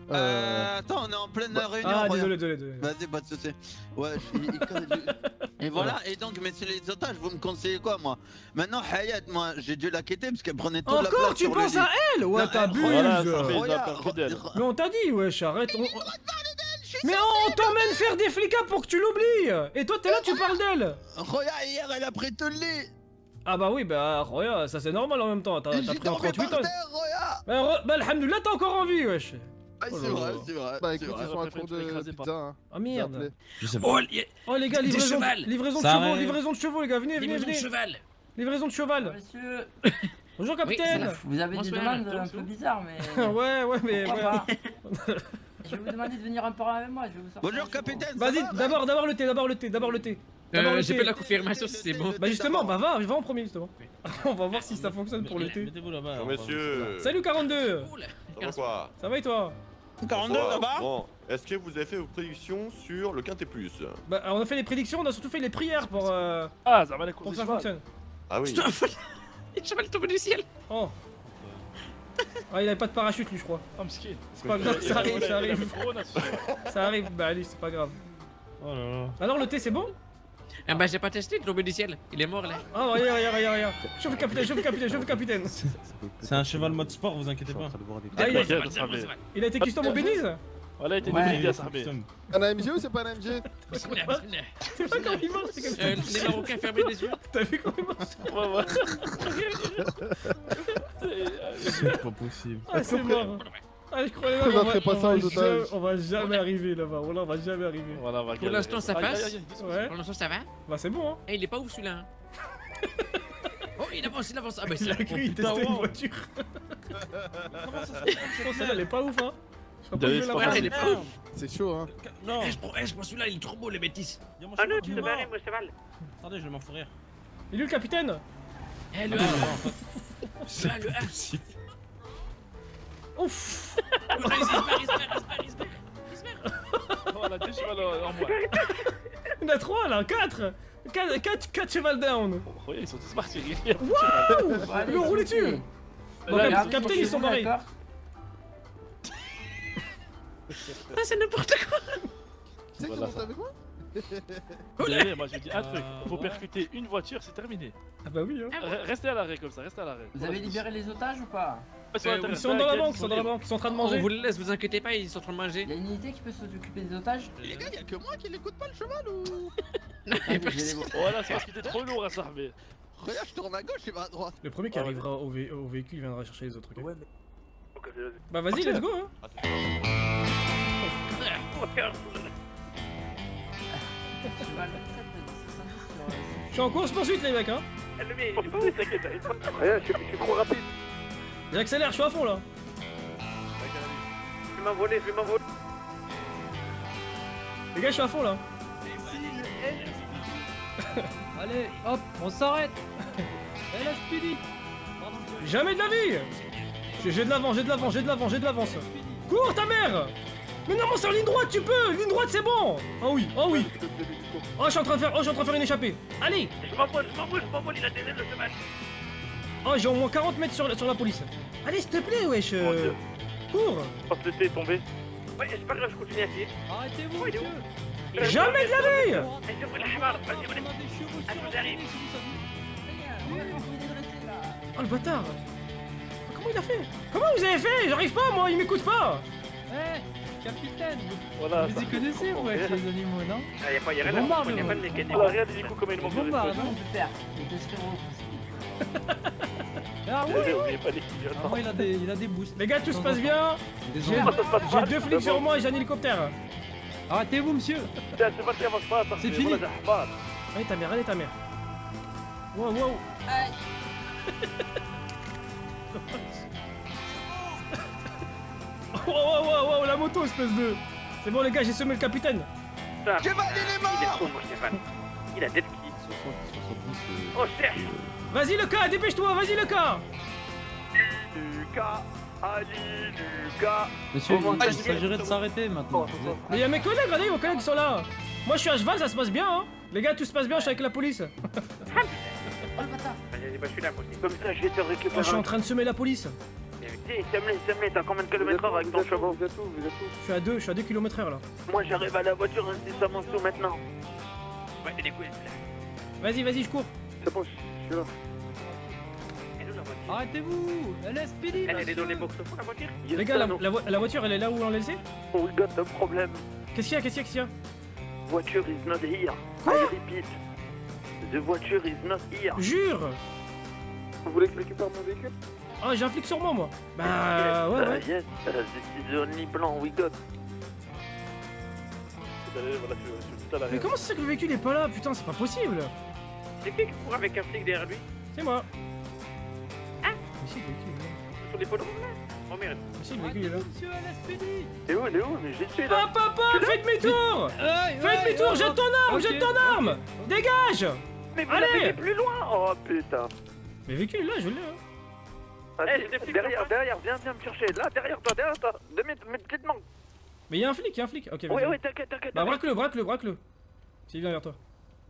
Euh... Attends, on est en pleine bah, réunion. Ah, désolé, désolé, désolé. Vas-y, pas de soucis. Ouais, je suis... Et voilà, et donc, messieurs les otages, vous me conseillez quoi, moi? Maintenant, Hayat, moi, j'ai dû la quitter parce qu'elle prenait toute la place. Encore, tu penses à elle? Ouais, t'abuses. Mais on t'a dit, wesh, arrête. On... Mais on t'emmène faire des flicas pour que tu l'oublies. Et toi, t'es là, tu parles d'elle. Roya, hier, elle a pris tout le lit. Ah bah oui, bah Roya, ça c'est normal en même temps. T'as pris en trente-huit ans. Roya. Bah, bah alhamdoulilah, t'es encore en vie, wesh. Ah, c'est vrai, c'est vrai. Bah écoute, ils sont à court de pizza. Ah merde. Oh, oh les gars, livraison, livraison de chevaux, livraison de chevaux les gars, venez, venez, venez. Livraison de cheval. Livraison de cheval. Monsieur. Bonjour capitaine. Oui, vous avez des demandes un peu bizarres, mais. Ouais, ouais, mais. Je vais vous demander de venir un peu avec moi, je vais vous sortir. Bonjour capitaine. Vas-y, d'abord, d'abord le thé, d'abord le thé, d'abord le thé. Euh, j'ai pas la confirmation si c'est bon. Bah justement, bah va, va en premier justement. On va voir si ça fonctionne pour le thé. Mettez-vous là-bas. Monsieur. Salut quarante-deux. Ça va quoi? Ça va et toi? quarante-deux là-bas. Bon, est-ce que vous avez fait vos prédictions sur le Quintet Plus? Bah on a fait les prédictions, on a surtout fait les prières pour euh... Ah, ça va la pour que ça fonctionne. Ah oui. Le cheval tombe du ciel. Oh. Ah il avait pas de parachute lui je crois. Oh m'skin. C'est pas grave, ça arrive, ça arrive. Ça arrive, bah allez c'est pas grave. Oh là là. Alors le thé c'est bon? Ah bah j'ai pas testé, il est tombé du ciel. Il est mort là. Ah regarde, regarde, regarde, regarde. Chauffe le capitaine, chauffe le capitaine, chauffe le capitaine. C'est un cheval mode sport, vous inquiétez pas. Ah, il, a... il a été custom au Belize? Voilà, il a été délégué à Sarbé. Un A M G ou c'est pas un A M G? C'est pas comment il marche, c'est comme ça. Les Marocains fermés les yeux. T'as vu comment il marche? Ouais, ouais. C'est pas possible. Ah, c'est mort. Ah, je croyais on, va, on, pas ça aux jamais, on va jamais arriver là-bas. Voilà, on va jamais arriver. Voilà, on va Pour l'instant, ça passe. Ouais. Pour l'instant, ça va. Bah, c'est bon, hein. Et il est pas ouf celui-là. Oh, il avance, il avance. Ah, bah, il a cru, il testait une voiture. Comment ça se passe? Celle-là, elle est pas ouf, hein. Elle est pas ouf. C'est chaud, hein. Non. Je prends, je prends celui-là, il est trop beau, les bêtises. Ah non, tu te barres, mon cheval. Attendez, je vais m'en fourrir. Il est où le capitaine? Eh, le A. C'est impossible. Ouf. Il se barre, il se barre, il se barre, il se barre. Il se barre. Oh, on a deux chevals en moins. Il y en a trois là, quatre. quatre chevals down. Oh, ils sont tous partis. Waouh. Ils l'ont roulé dessus. Bon, capitaine, ils sont barrés. Ah, c'est n'importe quoi. Tu sais comment t'es avec moi? Désolé, moi je dis un truc, faut percuter une voiture, c'est terminé. Ah bah oui, hein. Restez à l'arrêt comme ça, restez à l'arrêt. Vous avez libéré les otages ou pas? Ils sont dans la banque, ils sont dans la banque, ils sont en train de manger. On vous le laisse, vous inquiétez pas, ils sont en train de manger. Y'a une unité qui peut s'occuper des otages? Les gars, y'a que moi qui l'écoute pas le cheval ou? Voilà, c'est parce que t'es trop lourd à Sarbé. Regarde, je tourne à gauche et va à droite. Le premier qui arrivera au, vé au véhicule viendra chercher les autres. Ouais, mais. Bah vas-y, let's go, hein. Je suis en course poursuite les mecs, hein. Le mien, il est pas où, t'inquiète, rien, je suis trop rapide. J'accélère, je suis à fond là. Je vais m'envoler, je vais m'envoler. Les gars, je suis à fond là. Allez, hop, on s'arrête. Et la speedy. Jamais de la vie. J'ai de l'avance, j'ai de l'avance, j'ai de l'avance, j'ai de l'avance. Cours ta mère. Mais non, c'est en ligne droite, tu peux. Ligne droite, c'est bon. Oh oui, oh oui. Oh, je suis en train de faire, oh, je suis en train de faire une échappée. Allez. Je m'envole, je m'envole, je m'envole, il a des ailes le cheval. Oh, j'ai au moins quarante mètres sur la, sur la police. Allez, s'il te plaît, wesh. Euh... Cours. Je pense que le thé est tombé. Ouais, c'est pas grave, je continue à pied. Arrêtez-vous, monsieur. Jamais de la vie. Vas-y, ouvre la cheval, vas-y, ouvre la Ah, j'arrive. Oh, le bâtard. Comment il a fait? Comment vous avez fait? J'arrive pas, moi, il m'écoute pas. Eh, capitaine. Voilà, vous y connaissez, ouais, les animaux, non? Ah, y'a pas, y'a rien à Bombarde, y'a pas de mécanique. Oh, regarde les coups comme ils m'ont Bombarde, non? Super, il est escroc. Ah oui, oui. pas les clients. Ah, il a des, il a des boosts. Les gars, tout se passe bien. J'ai deux flics sur moi et j'ai un hélicoptère. Arrêtez-vous, monsieur. C'est pas qui avance pas, c'est fini. Allez ta mère, allez ta mère. Wow, wow. Aïe. Oh, wow, wow, wow, la moto, espèce de. C'est bon, les gars, j'ai semé le capitaine. J'ai validé les morts. Il est con, mon Stéphane. Il a dead qui. Oh, cherche. Vas-y, Lucas, dépêche-toi, vas-y, Lucas. Lucas, Ali, Lucas. Monsieur, il s'agirait de s'arrêter maintenant. Mais y'a mes collègues, regardez, vos collègues sont là. Moi, je suis à cheval, ça se passe bien, hein. Les gars, tout se passe bien, je suis avec la police. Oh le bâtard. Vas-y, vas-y, bah, je suis là, moi aussi. Comme ça, je vais te récupérer. Oh, je suis en train de semer la police. Sème-les, sème-les, t'as combien de kilomètres heure avec ton cheval? Vous êtes où? Vous êtes où? Je suis à deux, je suis à deux kilomètres heure là. Moi j'arrive à la voiture incessamment sous maintenant. Ouais, elle est cool. Vas-y, vas-y, je cours. C'est bon, je suis là. Elle est où la voiture? Arrêtez-vous. Elle est speedy. Elle, elle est dans les box la voiture? Les gars, la, la, vo la voiture elle est là où on l'a laissée? Oh we got a problème. Qu'est-ce qu'il y a, qu'est-ce qu'il y a, qu'est-ce qu'il y a? Voiture is not here. I repeat. The voiture is not here. Jure. Vous voulez que je récupère mon véhicule? Ah, j'ai un flic sur moi, moi. Bah, ouais, ouais. Yes, uh, this is the only plan we got. Mais comment c'est ça que le véhicule est pas là? Putain, c'est pas possible. C'est qui qui court avec un flic derrière lui? C'est moi. Ah? Mais si, le véhicule est là. Sur les poteaux là? Oh merde. Mais si, le véhicule est là. Monsieur L S P D. Et où, et où? Mais j'y suis là. Hop, hop, hop, fais demi-tour. Fais demi-tour, jette ton arme, jette ton arme. Dégage. Mais vous allez l'avez plus loin. Oh putain. Mais le véhicule est là, je l'ai. Hein. Allez, derrière, derrière, viens, viens me chercher. Là, derrière toi, derrière toi. De mes, mes petites mains. Mais y'a un flic, y'a un flic. Ok, vas-y. Oui, oui, t'inquiète, t'inquiète. Bah, braque-le, braque-le, braque-le. S'il vient vers toi.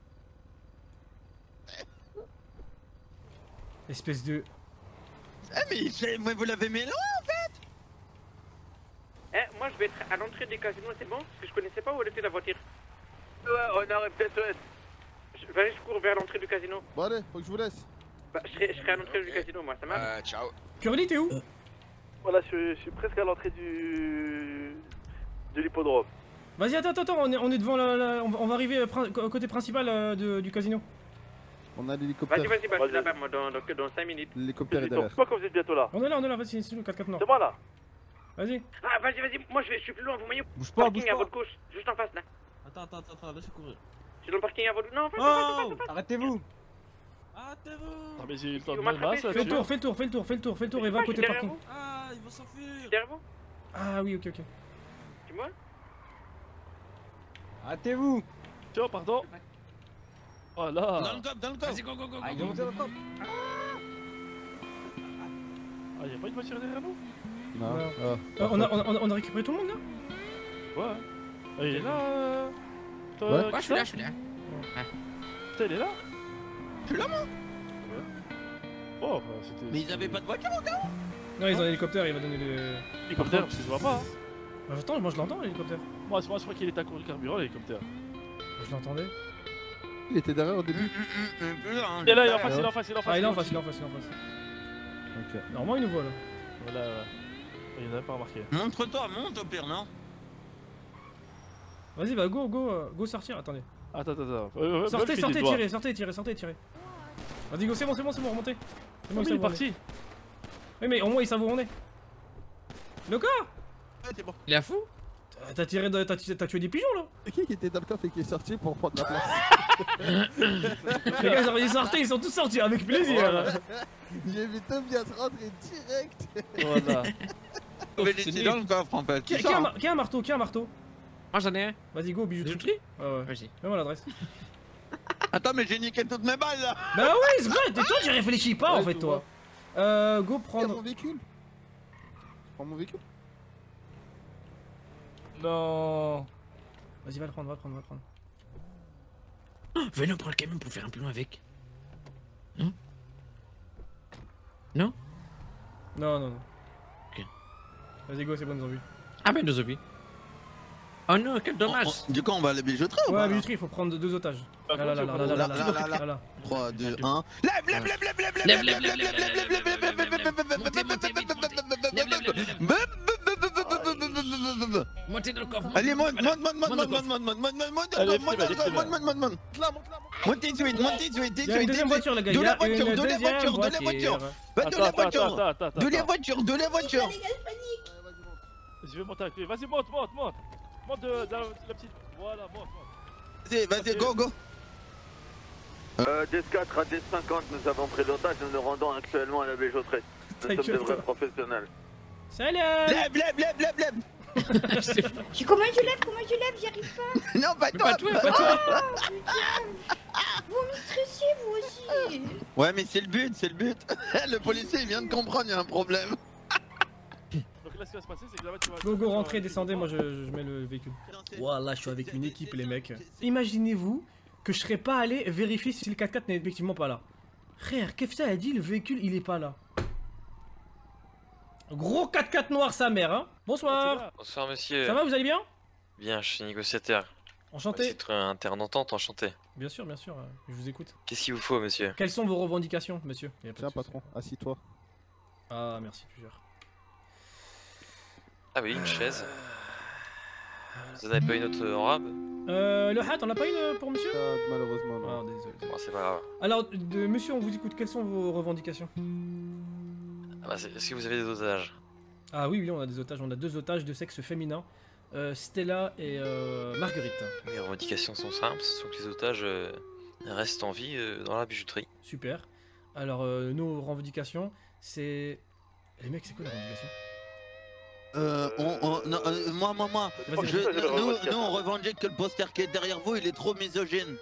Espèce de. Eh, mais, mais vous l'avez mis loin en fait. Eh, moi je vais être à l'entrée des casinos, c'est bon? Parce que je connaissais pas où elle était la voiture. Ouais, on arrête peut-être. Vas-y, je cours vers l'entrée du casino. Bon, allez, faut que je vous laisse. Bah, je serai, je serai à l'entrée du casino, moi, ça marche? Euh, ciao. Curly, t'es où? Voilà, je, je suis presque à l'entrée du. de l'hippodrome. Vas-y, attends, attends, on est, on est devant la. la on, va, on va arriver prin au côté principal euh, de, du casino. On a l'hélicoptère. Vas-y, vas-y, bah, je suis là-bas, moi, dans, dans, dans cinq minutes. L'hélicoptère est derrière. Je sais pas quand vous êtes bientôt là. On est là, on est là, vas-y, c'est nous, quatre quatre nord. C'est moi là. Vas-y. Ah, vas-y, vas-y, moi je, vais, je suis plus loin, vous voyez? Bouge pas, Parking bouge à pas. votre gauche, juste en face là. Attends, attends, attends, attends, laissez courir. Je suis dans le parking à votre. Non, en face, Oh, en face, en face. arrêtez-vous. Arrêtez-vous. Ah, mais j'ai eu le temps de Vous mettre m'attrapez, masse là. Fais le tu tour, vois. fais le tour, fais le tour, fais le tour, fais le tour et va à Je suis côté derrière parking. vous. Ah, il va Je s'enfuir. suis derrière vous. Ah oui, ok, ok. Dis-moi. Arrêtez-vous. Tiens, pardon. Voilà. Dans le coffre, dans le coffre. Vas-y, go, go, go, Ah, go. il est dans le coffre. Ah, y'a pas une voiture derrière nous? Non. Non. Ah. Euh, on, a, on, a, on a récupéré tout le monde là? Ouais. Ah, il est là. euh, toi, Ouais. Ouais, je suis là, je suis là. Putain, il est là? Je suis là, moi. Oh, bah, c'était. Mais ils avaient pas de voiture encore. Non, ils ont un hélicoptère, il va donner le. Hélicoptère, parce que je vois pas. Hein. Bah, attends, moi je l'entends l'hélicoptère. Moi, moi, je crois qu'il est à court de carburant, l'hélicoptère. Je l'entendais. Il était derrière au début. Il est là, il est en face, il est en face, il est en face. Ah, il est en face, il est en face, il est en face. Ok. Normalement, il nous voit là. Voilà, ouais. Il en a pas remarqué. Montre-toi, monte au pire, non? Vas-y, bah go, go, euh, go sortir, attendez. Attends, attends, attends. Euh, euh, Sortez, Wolf, il sortez, est devant. tirez, sortez, tirez, sortez, tirez. Vas-y, go, c'est bon, c'est bon, c'est bon, remontez. C'est bon, Oh, mais c'est il est bon, parti. Oui, mais au moins, ils savent où on est. Le gars Ouais, c'est bon. Il est fou? T'as- T'as tiré, de- t'as t'as tué des pigeons là. C'est qui qui était dans le coffre et qui est sorti pour prendre la place? Les gars, ils ont- ils sortaient, ils sont tous sortis avec plaisir. J'ai vu Tobias rentrer direct. Voilà. On va laisser dans le coffre en fait. Qui, qui, a un mar- qui a un marteau? Qui a un marteau? Moi j'en ai un. Vas-y, go, bijouterie. Ouais, ouais. Vas-y. Mets-moi l'adresse. Attends, mais j'ai niqué toutes mes balles là. Bah oui, c'est vrai, toi, tu réfléchis pas en Ouais, fait, tu toi. Euh, go Prends mon prendre. véhicule. Je prends mon véhicule. Non. Vas-y, va le prendre, va le prendre, va le prendre. Venez, on prend le camion pour faire un plan avec. Non? Non? Non, non, non. Ok. Vas-y, go, c'est bon, ils ont vu. Ah ben nous avons. Oh non, quel dommage. On- on- Du coup, on va à la bijouterie ou Ouais, pas? bijouterie, il faut prendre deux otages. Bah, Là, là, là, là, là, là, Là, là, là, là, là, là. là. trois, deux, un. Lève, lève, lève, lève, lève, lève, lève, lève, lève, lève, lève, Montez dans le coffre. Allez, monte, monte, monte, monte, monte, monte, monte, monte, monte, monte, Allez, monte, allez, monte, monte, monte, monte, monte. Là, monte là, monte. Monte tout de suite, monte tout de suite, tout Il de y a une suite. deuxième voiture, les gars. De Il y la a une voiture, de la deuxième voiture, de la voiture. voiture. Va de Attends, la attends, voiture. attends, attends, attends. De la voiture, de la voiture. Je vais monter avec lui. Vas-y, monte, monte, monte. Monte de, de la, de la petite. Voilà, monte, monte. Vas-y, vas-y, go, go. Euh, D S quatre à D S cinquante, nous avons pris l'otage, nous nous rendons actuellement à la bijouterie. Nous Ta sommes des gueule, vrais toi. professionnels. Salut. Lève, lève, lève, lève, lève. Tu- Comment je lève? Comment je lève? J'y arrive pas. Non, pas Mais toi. pas toi, pas toi. Ah, putain. Vous me stressez, vous aussi. Ouais, mais c'est le but, c'est le but. Le policier, il vient de comprendre, il y a un problème. Donc là, ce qui va se passer, c'est que là-bas, tu vas. Go, go, rentrez, descendez, moi je, je mets le véhicule. Voilà, je suis avec une équipe, les mecs. Imaginez-vous que je serais pas allé vérifier si le quatre quatre n'est effectivement pas là. Frère, Kefta a dit le véhicule il est pas là. Gros quatre quatre noir sa mère, hein. Bonsoir. Bonsoir monsieur. Ça va, vous allez bien? Bien, je suis négociateur. Enchanté. Titre un terrain d'entente, enchanté. Bien sûr, bien sûr, euh, je vous écoute. Qu'est-ce qu'il vous faut, monsieur? Quelles sont vos revendications, monsieur? Tiens, patron, assis-toi. Ah, merci, tu gères. Ah oui, une chaise. Vous en avez pas une autre en rab? Euh, le hat, on n'a pas une pour monsieur? euh, Malheureusement, non. Ah, désolé. Bon, c'est pas grave. Alors, de, monsieur, on vous écoute, quelles sont vos revendications? Ah bah, est-ce que vous avez des otages? Ah oui, oui, on a des otages, on a deux otages de sexe féminin. Euh, Stella et euh, Marguerite. Les revendications sont simples, ce sont que les otages euh, restent en vie euh, dans la bijouterie. Super. Alors, euh, nos revendications, c'est... Les mecs, c'est quoi les revendications? Euh, on, on, non, euh, moi, moi, moi, je, nous, nous, on revendique que le poster qui est derrière vous, il est trop misogyne.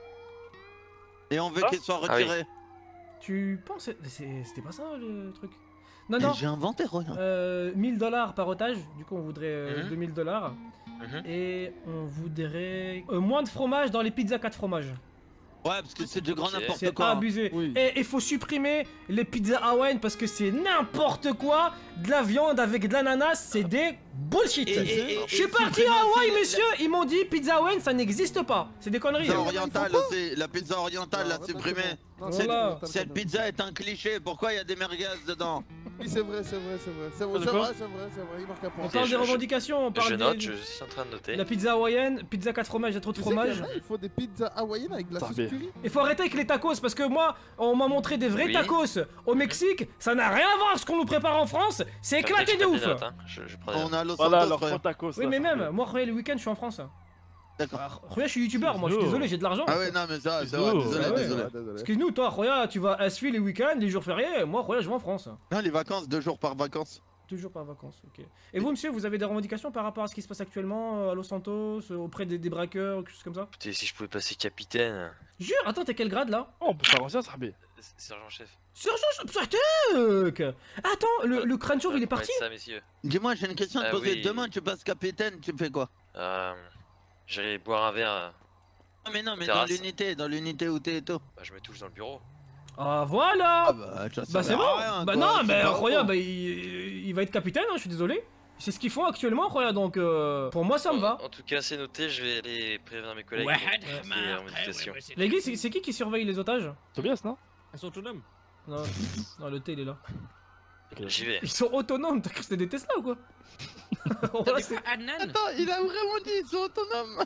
Et on veut Ah qu'il soit Ah oui. retiré. Tu penses... c'est- C'était pas ça, le truc? Non, non. J'ai inventé rien. Euh, mille dollars par otage, du coup on voudrait euh, Mhm. deux mille dollars. Mhm. Et on voudrait euh, moins de fromage dans les pizzas quatre fromages. Ouais, parce que c'est du grand n'importe C'est quoi. abusé. Et il faut supprimer les pizzas hawaïennes parce que c'est n'importe quoi. De la viande avec de l'ananas, c'est des bullshit. Et- et- et- Je suis et parti supprimer à Hawaï, aussi la- monsieur. Ils m'ont dit pizza hawaïenne, ça n'existe pas. C'est des conneries. Pizza orientale aussi, la pizza orientale l'a supprimée. Cette, Voilà. cette pizza est un cliché, pourquoi il y a des merguez dedans? Oui, c'est vrai, c'est vrai, c'est vrai. C'est De vrai, c'est quoi vrai, c'est vrai, c'est vrai, il marque un point. On parle des revendications, on parle Je des- note, je suis en train de noter. La pizza hawaïenne, pizza quatre fromages, il y a trop de Tu sais qu'il y en fromage. a, il faut des pizzas hawaïennes avec de la sauce curry. Il faut arrêter avec les tacos parce que moi, on m'a montré des vrais Oui. tacos au Mexique, ça n'a rien à voir avec ce qu'on nous prépare en France, c'est éclaté de ouf. On a Los Voilà, Santos, alors frère. faux tacos. Oui, là, mais ça même, moi, regarde, les week-ends, je suis en France. D'accord. Regarde, je suis youtubeur, moi, je suis Bisous. désolé, j'ai de l'argent. Ah ouais, non, mais ça, c'est vrai, Bisous. désolé, Ah ouais. désolé. Parce que nous, toi, regarde, tu vas à Suisse les week-ends, les jours fériés, moi, regarde, je vais en France. Non, les vacances, deux jours par vacances. Deux jours par vacances, ok. Et vous, monsieur, vous avez des revendications par rapport à ce qui se passe actuellement euh, à Los Santos, euh, auprès des, des braqueurs, quelque chose comme ça? Écoutez, si je pouvais passer capitaine. Jure, attends, t'es quel grade là? Oh, on peut faire ancien, Sahbi. Sergent-chef. Sergent, Sergent. Attends, le, le Crunchor, il est parti? ça, messieurs. Dis-moi, j'ai une question à te Ah poser. oui. Demain, tu passes capitaine, tu fais quoi? Euh, J'irai boire un verre. euh, Non, mais non, mais terrasse. dans l'unité, dans l'unité où t'es et tout. Bah, je me touche dans le bureau. Ah voilà. bah, ça Bah c'est sert bon. à rien, Bah quoi, non, c'est mais pas incroyable, bon. bah, il, il va être capitaine, hein, je suis désolé. C'est ce qu'ils font actuellement, incroyable, donc euh, pour moi ça me va. En tout cas, c'est noté, je vais aller prévenir mes collègues. Ouais, pour tout ce qui est revendication. Les gars, c'est c'est qui qui surveille les otages? Tobias, non? Ils sont autonomes. Non, non, le T il est là. J'y vais. Ils sont autonomes, t'as cru que c'était des Tesla ou quoi? Voilà, c'est- Attends, il a vraiment dit, ils sont autonomes.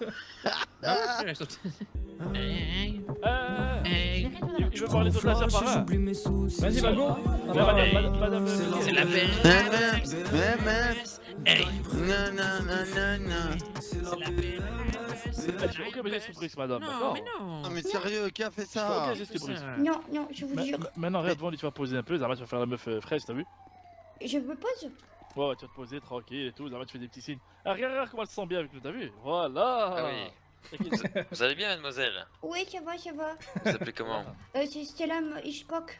Il veut parler d'otages à part un. Vas-y, Balbo. Madame, madame, C'est la peine. Mais, mais, non, non, non, non, non. Elle dit aucun geste de brise, madame. Non, mais non. Non, mais sérieux, qui a fait ça? Aucun geste de brise. Non, non, je vous Ma- jure. ma- Maintenant, regarde devant lui, tu vas poser un peu. Zama, tu vas faire la meuf euh, fraîche, t'as vu? Je me pose. Ouais, ouais, tu vas te poser tranquille et tout. Zama, tu fais des petits signes. Ah, regarde, regarde comment elle se sent bien avec nous, t'as vu? Voilà. Ah oui. Vous, vous allez bien, mademoiselle? Oui, ça va, ça va. Vous appelez comment? Euh, c'est Stella Hitchcock.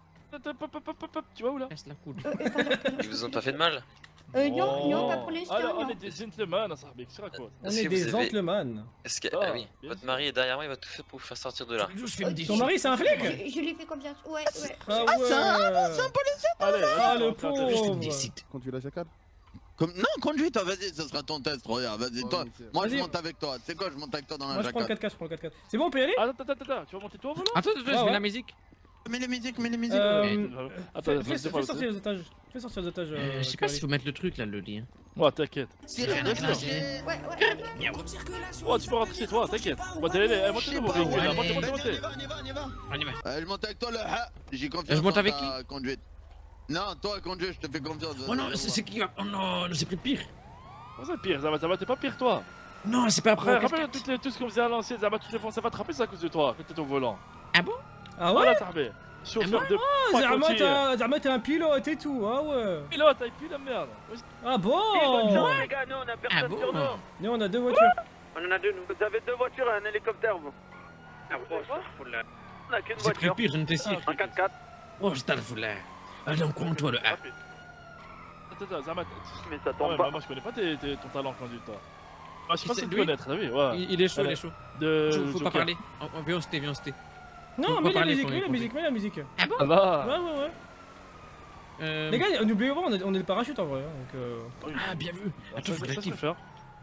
Tu vas où là? Euh, euh, pardon, pardon. Ils vous ont pas fait de mal? Euh, non, non, pas pour l'instant, Alors, on non. est des gentlemen, hein, ça tu racontes. On Est-ce est que des vous avez- gentlemen. Est-ce que. Ah oui, votre mari est derrière moi, il va tout faire pour vous faire sortir de là. Ton mari, c'est un flic? Je, je lui fais confiance. Ouais, ouais. Ah Ah, c'est un, ouais. c'est un policier. Allez, Ah vas-y, le on fait un test. pauvre. Conduis la jacale. Comme... Non, conduis toi, vas-y, ce sera ton test, regarde, vas-y, Oh, toi. oui, c'est- Moi, je Vas-y. monte avec toi. Tu sais quoi, je monte avec toi dans la Moi je prends le jacale. quatre quatre, je prends le quatre quatre. C'est bon, on peut y aller? Attends, attends, attends, attends, tu vas monter toi au volant? Attends, attends, je Ah mets ouais. la musique. Mets les musiques, mets les musiques. Euh, Euh, Attends, Fais attends, fais- c'est fais pas sortir les otages. Fais sortir les otages. Euh, euh, je sais pas Curly. s'il faut mettre le truc là, le lit. hein. Ouais, t'inquiète. Sirène, Rien à flash. faire. Ouais, ouais. Oh, tu peux rentrer chez toi, t'inquiète. Bon, t'es allé, montez le véhicule là, montez, montez, montez. On y va, on y va, on y va. On y va. Euh, Je monte avec toi, le ha. J'ai confiance Je monte en avec ta conduite. Non, toi, conduis, je te fais confiance. Oh non, c'est c'est qui va. Oh non, j'ai pris pire. Oh, c'est pire, Zama, Zama, t'es pas pire toi. Non, c'est pas après. Frère, rappelle tout, tout ce qu'on faisait à l'ancienne, Zama, toutes les fois, ça va te rappeler, c'est à cause de toi, que t'es au volant. Ah bon? Ah ouais? Voilà, Sahbi. Chauffeur de. Ah, Zerma, t'es Zerma, t'es un pilote et tout, ah ouais. Pilote, t'as plus la merde. Ah bon? Les gars, nous on a personne Ah bon? sur nous. Nous on a deux voitures. On en a deux, nous. Vous avez deux voitures et un hélicoptère, vous. Ah bon? On a qu'une J'ai pris voiture. pire, je ne t'ai sûr. Un quatre quatre. Oh, je t'en fous là. Allez, on compte toi le A. Attends, attends, Zama. Mais ça Ah tombe ouais, pas. moi, moi, je connais pas tes- tes- ton talent conduit, toi. Ah, je sais Qui pas c'est, si tu lui connaître, t'as vu? Ouais. Il il est chaud, il Allez. est chaud. De. Faut faut pas Joker. parler. On- on- Viens, on se tait, viens, on se tait. Non, Faut mets pas la parler musique, pour mets la les musique, mets la musique. Ah bon? Ah là. Ouais, ouais, ouais. Euh... Les gars, n'oubliez pas, on a, on est le parachute en vrai. Hein, donc, euh... Ah, bien vu. Attends, faut que j'active. faire.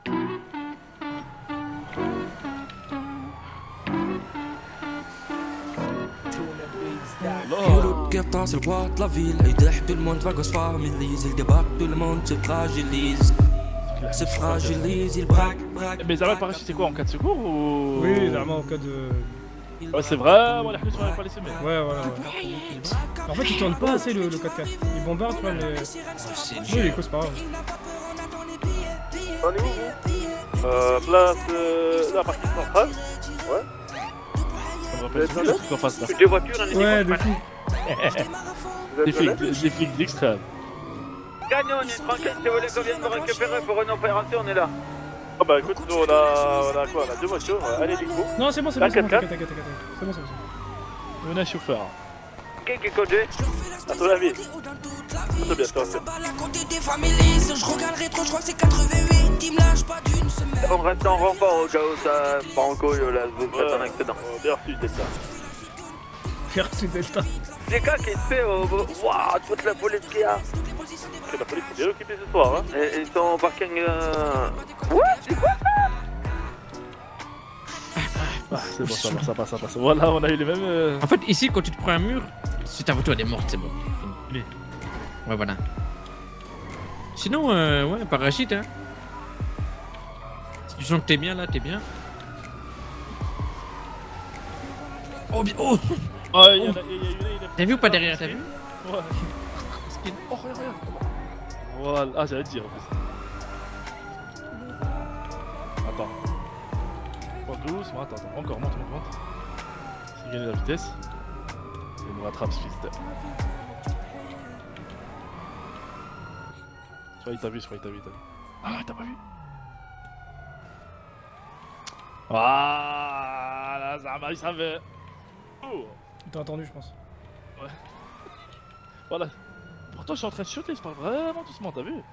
Captain, c'est le roi de la ville. Aider tout le monde va se familiser. Il débarque, tout le monde se fragilise. Se fragilise, il braque, braque. Mais ça va, le parachute, c'est quoi en cas de secours ou. Oui, normalement en cas de. Ouais, c'est vrai, on l'a plus sur pas laissé mais. Ouais, voilà. Ouais. En fait, il tourne pas assez le, le quatre quatre. Il bombarde, tu vois, mais. Oui, il cause pas grave. On est où vous Euh, place euh, la partie centrale. Ouais. Ça me rappelle des trucs qu'on fasse là. Deux voitures, on est ouais, de fou. Des flics, des flics d'extrême. Gagnons, on est tranquille, si vous voulez qu'on vienne me récupérer pour une opération, on est là. Ah bah écoute, nous on a, on a quoi? On a deux voitures, allez les coups. Non, c'est bon, c'est bon, c'est bon, t'inquiète, t'inquiète, t'inquiète. C'est bon, c'est bon. On a un chauffeur. Qui qui conduit? À ton avis? C'est bien, toi. Je regarde rétro, je crois que c'est quatre-vingt-huit. Il me lâche pas d'une semaine. On reste en renfort au cas où ça part en couille, là, vous faites un accident. Bien reçu, Delta. Bien reçu, Delta. C'est quand qui se fait au. Waouh, toute la police qu'il y a. La police est bien occupée ce soir, hein. Et, ils sont au parking. Euh... Ouais, c'est quoi ça? Ah, c'est bon, ça passe, ça passe, ça passe. Voilà, on a eu les mêmes. Euh... En fait, ici, quand tu te prends un mur, si ta voiture elle est morte, c'est bon. Ouais, voilà. Sinon, euh, ouais, parachute, hein. Si tu sens que t'es bien là, t'es bien. Oh, bien. Oh! Oh, il y en a, il y a une. T'as vu ou pas derrière, t'as vu? Ouais. Oh, regarde, regarde. Voilà. Ah, j'allais te dire en plus. Attends. Monte doucement, attends, attends. Encore, monte, monte, monte. C'est gagner la vitesse. Il nous rattrape ce fils de. Je crois qu'il t'a vu, je crois qu'il t'a vu, il t'a vu. Ah, t'as pas vu? Voilà, ça m'a, il savait. Oh. Il t'a entendu, je pense. Ouais. Voilà. Pourtant, je suis en train de chuter, c'est pas vraiment doucement, t'as vu?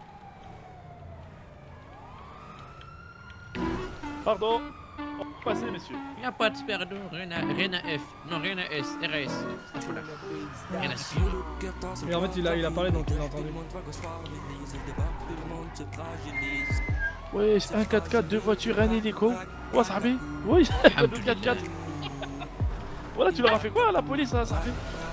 Pardon. On peut passer, messieurs. Y'a pas de perdon, rien à, rien à F. Non, rien à S, R S. Rien à C. Mais en fait, il a, il a parlé donc il a entendu. Ouais, c'est un quatre quatre, deux voitures, un hélico. Ouais, ça fait. Oui, deux quatre quatre. Voilà, tu leur as fait quoi, la police, hein, ça fait.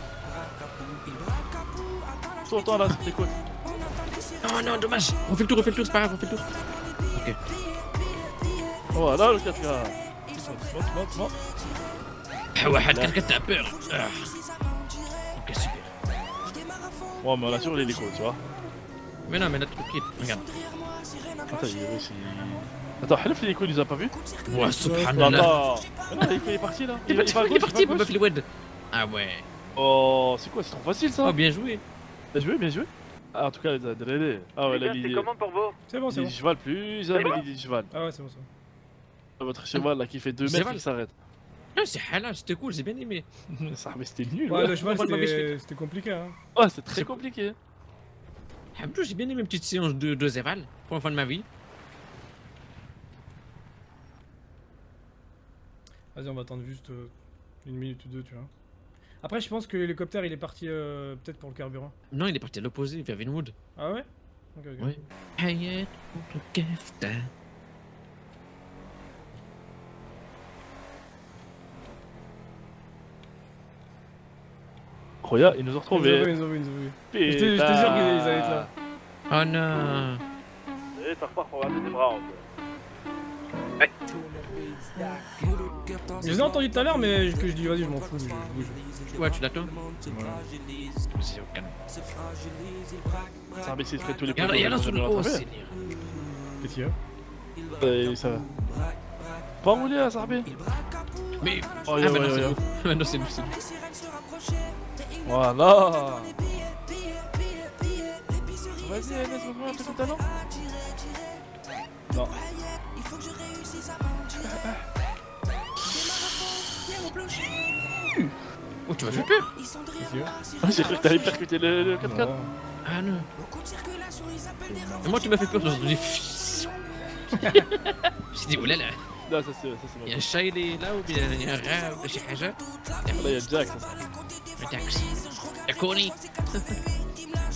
Tout le temps là, sur tes côtes. Non, non, dommage. Refais le tour, refais le tour, c'est pas grave, refais le tour. Ok. Voilà le quatre quatre. Monte, monte, monte. Ah ouais, quatre quatre, t'as peur. Ah. Ok, super. Ouais, mais on a sur l'hélico, tu vois. Mais non, mais là, tranquille, regarde. Attends, il est réussi. Attends, Halef l'hélico, il nous a pas vu? Ouais, subhanallah. Attends, l'hélico est parti là. Il est parti, Boba Fliwed. Ah ouais. Oh, c'est quoi? C'est trop facile ça. Oh, bien joué. Bien joué, bien joué. Ah, en tout cas, il a drillé. Ah ouais, là, il est. C'est comment pour vous? C'est bon, c'est bon. Il cheval plus, jamais il dit cheval. Ah ouais, c'est bon, c'est bon. Votre cheval là qui fait deux mètres, il s'arrête. Non, c'est halal, c'était cool, j'ai bien aimé. Ça, mais c'était nul. Ouais, le cheval, c'était compliqué, hein. Ouais, c'est très compliqué. En plus, j'ai bien aimé une petite séance de, de Zéval, pour la fin de ma vie. Vas-y, on va attendre juste euh, une minute ou deux, tu vois. Après, je pense que l'hélicoptère, il est parti euh, peut-être pour le carburant. Non, il est parti à l'opposé, vers Vinwood. Ah ouais? Ok, ok. Ouais. Hayat contre Kefta. Regarde, ils nous ont retrouvés. Ils nous ont vu, ils nous ont vu. J'étais sûr qu'ils allaient être là. Oh non. Et ça repart pour un deuxième round. Ouais. Je les ai entendus tout à l'heure, mais que je dis vas-y, je m'en fous, je bouge. Ouais, tu l'attends? C'est au calme. C'est un imbécile, fait tous les points. Y'a là sur le haut, Seigneur. Qu'est-ce qu'il y a? Et ça va. Pas rouler à Sarbé. Mais. Oh, ah, mais non, c'est nous. Mais non, c'est nous, c'est nous. Voilà. Vas-y, laisse-moi un peu de talent. Non. Oh, tu m'as fait peur. J'ai cru que t'allais percuter le, le quatre quatre. Ah non. Et moi, tu m'as fait peur. J'ai dit. J'ai dit, oulala. Non, ça c'est ça c'est Il y a un chat il est là ou bien il y a un rat ou شي حاجة. Là il y a Jack ça. Jack. Il y a Connie.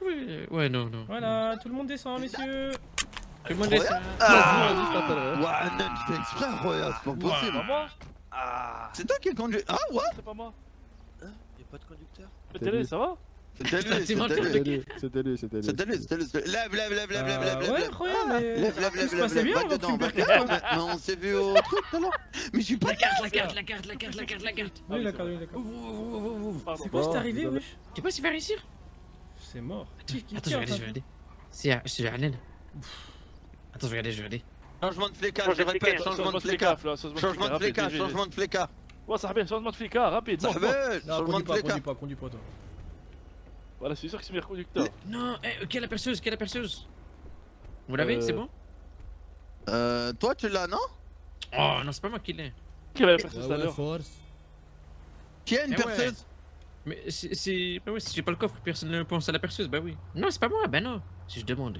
pouvez... Ouais, non, non. Voilà, tout le monde descend, messieurs. Tout le monde descend. Ah ouais, Anan, tu fais exprès, Roya, c'est pas possible. Pas moi. C'est toi qui as conduit. Ah ouais. C'est pas moi. Y'a pas de conducteur. C'était lui, ça va? C'était lui, c'était lui. C'était lui, c'était lui. C'était lui, c'était lui. Lève, lève, lève, lève, lève, lève. Ouais, incroyable, mais. Lève, lève, lève, lève. C'est bien, Va avant que tu dedans, me va percutes, dedans. quoi. Mais on s'est vu au truc tout à l'heure. Mais je suis pas. La carte, la carte, la carte, la carte, la carte, la carte. Oui, d'accord, oui, d'accord. C'est quoi, c'est arrivé, wesh? Tu peux s'y faire ici? C'est mort. Attends, je vais regarder, je vais regarder. C'est c'est Anan. Attends, je vais regarder, je vais regarder. Changement de flécard, je répète, changement de flécard. Changement de flécard, changement de flécard. Ouais, ça bien, changement de flécard, rapide. Ça va, changement de Conduis flécard. pas, conduis pas, toi. Voilà, c'est sûr que c'est meilleur conducteur. Non, eh, quelle aperceuse, quelle aperceuse? Vous l'avez, c'est bon? Euh, toi tu l'as, non? Oh non, c'est pas moi qui l'ai. Qui avait la perceuse tout à l'heure? Qui a une perceuse? Mais c'est. Bah ouais, si j'ai pas le coffre, personne ne pense à la perceuse, bah oui. Non, c'est pas moi, bah non. Si je demande.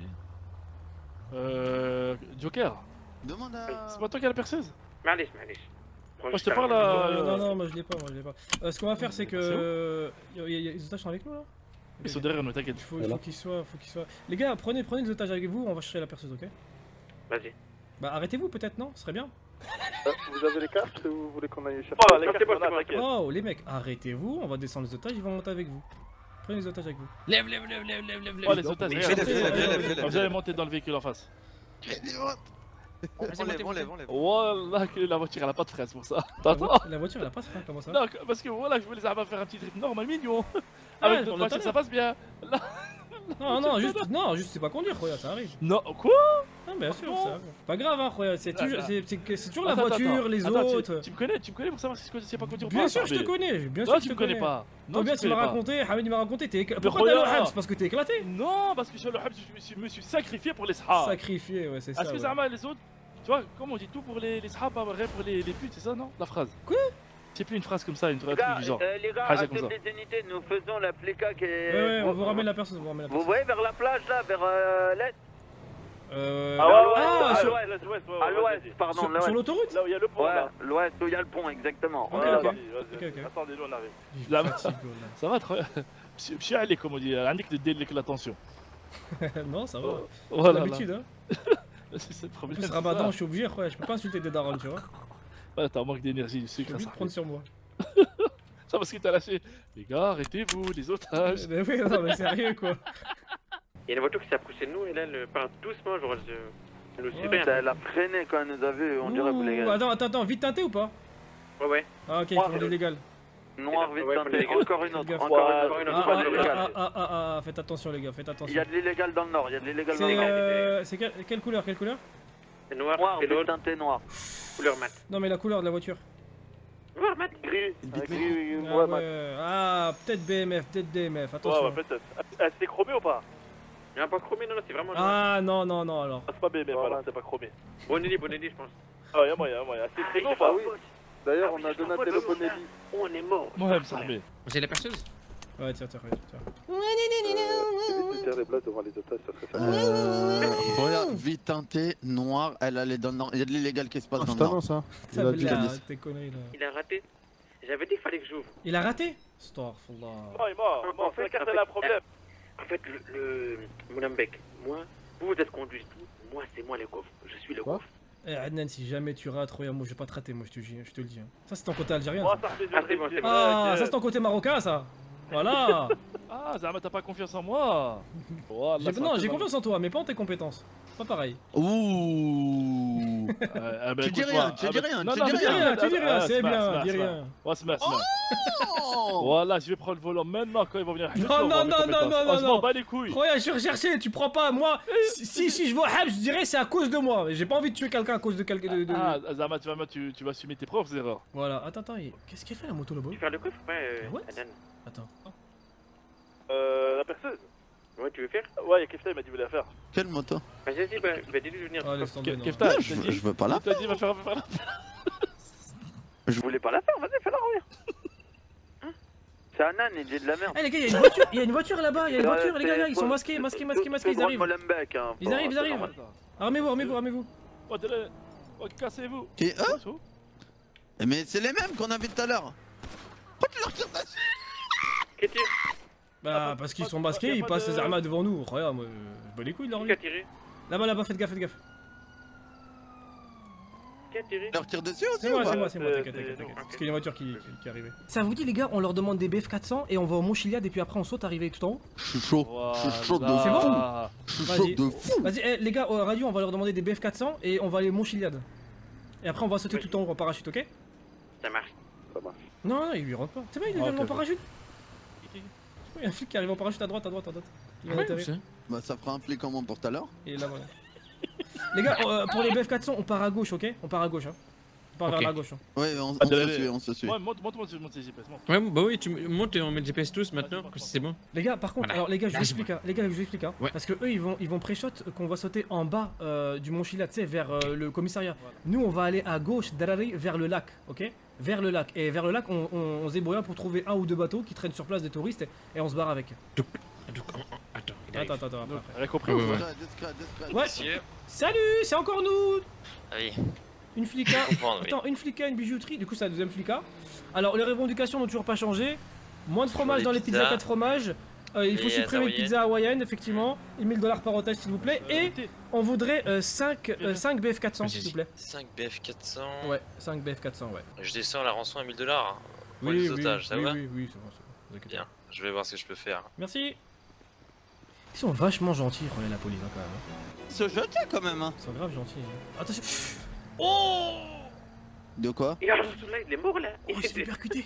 Euh. Joker. Demande à. C'est pas toi qui as la perceuse? معليش معليش. Moi je te parle à. Non, non, moi je l'ai pas, moi je l'ai pas. Euh, ce qu'on va faire, c'est que. Les otages sont avec nous là? Ils sont derrière nous, t'inquiète. Il faut, faut qu'ils soient, faut qu'ils soient. Les gars, prenez, prenez les otages avec vous, on va chercher la perceuse, ok? Vas-y. Bah arrêtez-vous peut-être, non? Ce serait bien. Vous avez les cartes ou vous voulez qu'on aille chercher? Voilà, les cartes, c'est bon, t'inquiète. Oh les mecs, arrêtez-vous, on va descendre les otages, ils vont monter avec vous. Prenez les otages avec vous. Lève, lève, lève, lève, lève, lève. Oh les otages, regarde. Vous allez monter dans le véhicule en face. On lève, on lève, on lève. Wallah que la voiture elle a pas de frein pour ça. T'entends? La voiture elle a pas de frein, comment ça? Non, parce que voilà, je voulais faire un petit trip normal mignon. Avec notre voiture ça passe bien. Non, non, juste, non, juste c'est pas conduire, Roya, ça arrive. Non, quoi? Non, bien sûr, ça arrive. Pas grave, hein, Roya, c'est toujours, c'est toujours la Attends, voiture, attends, les attends, autres. Tu, tu me connais, tu me connais pour savoir si c'est pas conduire ou pas? Bien sûr, je te connais, bien sûr, non, je tu te me connais connais pas. Toi, bien, tu m'as raconté, Hamid m'a raconté, t'es éclaté. Pourquoi Roya, t'es allé au Habs? Parce que t'es éclaté? Non, parce que je suis allé au Habs, je me suis sacrifié pour les Sahab. Sacrifié, ouais, c'est ça. Est-ce que Zama les autres, tu vois, comment on dit tout pour les Sahab, pas vrai pour les putes, c'est ça, non? La phrase. Quoi? C'est plus une phrase comme ça, une truc gars, du genre. euh, les gars, Haja achetez comme ça. des unités, nous faisons la pléca qui est. Ouais, ouais, on vous ramène la personne, on vous ramène la Vous personne. voyez vers la plage là, vers euh, l'est? Euh. Ah, ouais, ah, à sur- l'ouest, à l'ouest, pardon, Sur- l'ouest. sur l'autoroute? Là où il y a le pont, Ouais, là. l'ouest où il y a le pont, exactement. Ok, On est là-bas. ok. Ok, ok. Attendez, nous on arrive. Il Là, fatigue, ça va trop. Mchi allez, comme on dit, عندك de l'attention. Non, ça va. Voilà, L'habitude, hein. C'est ça le En problème. plus, c'est Ramadan, ça. je suis obligé, Roya, je peux pas insulter des darons, tu vois. Ouais, t'as un manque d'énergie, du Je suis sucre, obligé ça. de prendre sur moi. Ça parce qu'il t'a lâché. Les gars, arrêtez-vous, les otages. Mais oui, non, mais sérieux, quoi. Il y a une voiture qui s'est approchée de nous et là elle part doucement, genre elle, elle nous suit Ouais, bien. elle a freiné quand elle nous a vu, on dirait vous les Ouh, gars. Attends, attends, attends, vite teinté ou pas? Ouais, ouais. Ah, ok, il faut l'illégal. Noir, vite Ouais, teinté, les gars. encore une autre, Faites gaffe. encore Ah, une autre, ah, pas de ah, l'illégal. ah, ah, ah, ah, faites attention, les gars, faites Il y attention. a de l'illégal dans le nord, il y a de l'illégal dans le C'est nord. euh, c'est quelle, quelle couleur, quelle couleur? C'est noir, Noir, c'est vite l'autre, teinté noir. couleur mat. Non, mais la couleur de la voiture. Noir mat. Gris, un gris, Ah, ouais, ouais. Ah, peut-être B M F, peut-être D M F, Ouais, attention. ouais, peut-être. Elle s'est chromée ou pas? Il n'y a pas chromé, non, non, c'est vraiment noir. Ah, non, non, non, alors. Ah, c'est pas B M F, voilà, c'est pas chromé. Bonelli, Bonelli, je pense. Ah, y'a moyen, y'a moyen. C'est très gros, Ah pas? oui. D'ailleurs, on a Donatello Bonelli. On est mort. Ouais, me semblait. Vous avez la perceuse? Ouais, tiens, tiens, tiens. Éviter les blagues devant les otages, ça serait facile. Euh. Regarde, vite teinté, noir, elle allait dans le nord. Il y a de l'illégal qui se passe dans le nord. ça. Ça me l'a, t'es conneries là. Il a raté. J'avais dit qu'il fallait que j'ouvre. Il a raté? Astaghfirullah. Non, il est mort. En Bon, fait, c'est qu'elle en a fait, un problème. En fait, le, le Moulambek, moi, vous vous êtes conduit tout, moi c'est moi le coffre, je suis le coffre. Eh Adnan, si jamais tu rates, regarde, moi je vais pas te rater, moi je te, je te le dis. hein. Ça c'est ton côté algérien. Moi, ça. ça fait Ah, c'est bon, c'est bon. Ah, ça c'est ton côté marocain, ça. Voilà. Ah, Zama, t'as pas confiance en moi? Voilà, J'ai- ça non, fait j'ai mal. confiance en toi, mais pas en tes compétences. Pas pareil. Ouh. Euh, ah, bah, Tu dis écoute, rien, moi, tu ah, dis bah, rien, non, tu non, dis mais rien, tu dis rien, ah, c'est smart, bien, smart, dis smart. rien. Ouais, smart, smart. Voilà, je vais prendre le volant maintenant quand ils vont venir. Non, non, non, non, non, non, Je m'en bats les couilles. Regarde, je suis recherché, tu prends pas. Moi, si, si, si je vois Habs, je dirais c'est à cause de moi. J'ai pas envie de tuer quelqu'un à cause de quelqu'un. De, de... Ah, Zama, tu vas, tu, tu vas assumer tes propres erreurs. Voilà, attends, attends, il- qu'est-ce qu'elle fait la moto là-bas? Tu veux faire le coffre ou pas, euh, What? Adnan? Attends. Euh, la perceuse? Ouais, tu veux faire? Ouais, y'a Kefta, il m'a dit qu'il voulait la faire. Quelle moto? Vas-y, vas-y, bah, bah dis-lui de venir. Ah, laisse tomber, non. Kefta, Je veux- je veux pas la Il t'a dit, va faire, va faire la Je voulais pas la faire, vas-y, fais-la revenir. C'est Anan, il dit de la merde. Eh les gars, il y a une voiture, il y a une voiture là-bas, il y a une Ouais, voiture, les gars, c'est- ils sont masqués, masqués, masqués, masqués, ils Tout arrivent. le monde Molenbeek, hein, Ils faut- arrivent, ils c'est arrivent. normal. Armez-vous, armez-vous, armez-vous. Oh, t'es là. Oh, cassez-vous. Qui eux? Mais c'est les mêmes qu'on a vu tout à l'heure. Pourquoi tu leur tires dessus? Qu'est-ce que Bah, parce qu'ils sont masqués, ils passent les armes devant nous. Regarde, moi, je bats les couilles de leur vie. Qui a tiré? Là-bas, là-bas, faites gaffe, faites gaffe. Qui a tiré? Leur tire dessus aussi? C'est moi, c'est moi, c'est moi, t'inquiète, t'inquiète, t'inquiète. Parce qu'il y a une voiture qui, qui, qui est arrivée. Ça vous dit, les gars, on leur demande des B F quatre cents et on va au Mont Chiliad et puis après on saute arriver tout en haut? Je suis chaud, je suis chaud de C'est fou. bon? Je suis chaud de fou. Vas-y, eh, les gars, au radio, on va leur demander des B F quatre cents et on va aller au Mont Chiliad. Et après, on va sauter tout en haut en parachute, ok? Ça marche. Ça marche. Non, non, il lui rentre pas. C'est vrai, il est Ah, venu en ok, parachute. Il y a un flic qui arrive en parachute à droite, à droite, à droite. Il va atterrir. Bah ça fera un flic en moins pour tout à l'heure. Et là voilà. Les gars, euh, pour les B F quatre cents, on part à gauche, ok? On part à gauche, hein. On part Ok. vers la gauche. Hein. Ouais, on, on Ah, se allez, suit, on se suit. Ouais, monte, monte, monte, monte les G P S, monte. Ouais, bah oui, tu montes et on met le G P S tous maintenant, comme ça c'est bon. Les gars, par contre, Voilà. alors les gars, je Là, vous c'est explique, bon. hein, les gars, je vous explique, hein, Ouais. parce que eux, ils vont, ils vont pré-shot qu'on va sauter en bas euh, du Mont Chiliad, tu sais, vers euh, le commissariat. Nous, on va aller à gauche, Darari, vers le lac, ok? Vers le lac. Et vers le lac, on, on, on se débrouille pour trouver un ou deux bateaux qui traînent sur place des touristes et, et on se barre avec. Donc, donc, oh, oh, attends, il arrive. Attends, attends, attends. après. Rien compris, Ouais, ouais, ouais. ouais. Discret, discret, Ouais. discret. Salut, c'est encore nous. Ah oui. Une flica. comprendre, oui. Attends, une flica, une bijouterie. Du coup, c'est la deuxième flica. Alors, les revendications n'ont toujours pas changé. Moins de fromage les dans les pizzas. pizzas, quatre fromages. Euh, il faut Les supprimer les hawaïennes. pizzas hawaïennes, effectivement. Et mille dollars par otage, s'il vous plaît. Et on voudrait euh, cinq, euh, cinq B F quatre cents, s'il vous plaît. cinq B F quatre cents. Ouais, cinq B F quatre cents, ouais. Je descends la rançon à mille dollars. Pour Oui, les oui, otages, ça oui, va? oui, oui, c'est bon, c'est bon, vous inquiétez Bien, je vais voir ce que je peux faire. Merci. Ils sont vachement gentils, regarde la police, hein, quand même. hein. Se jeter quand même, hein. Ils sont grave gentils. hein. Attention. Oh! De quoi? Et alors, là, il est mort là. Oh, il s'est fait percuter.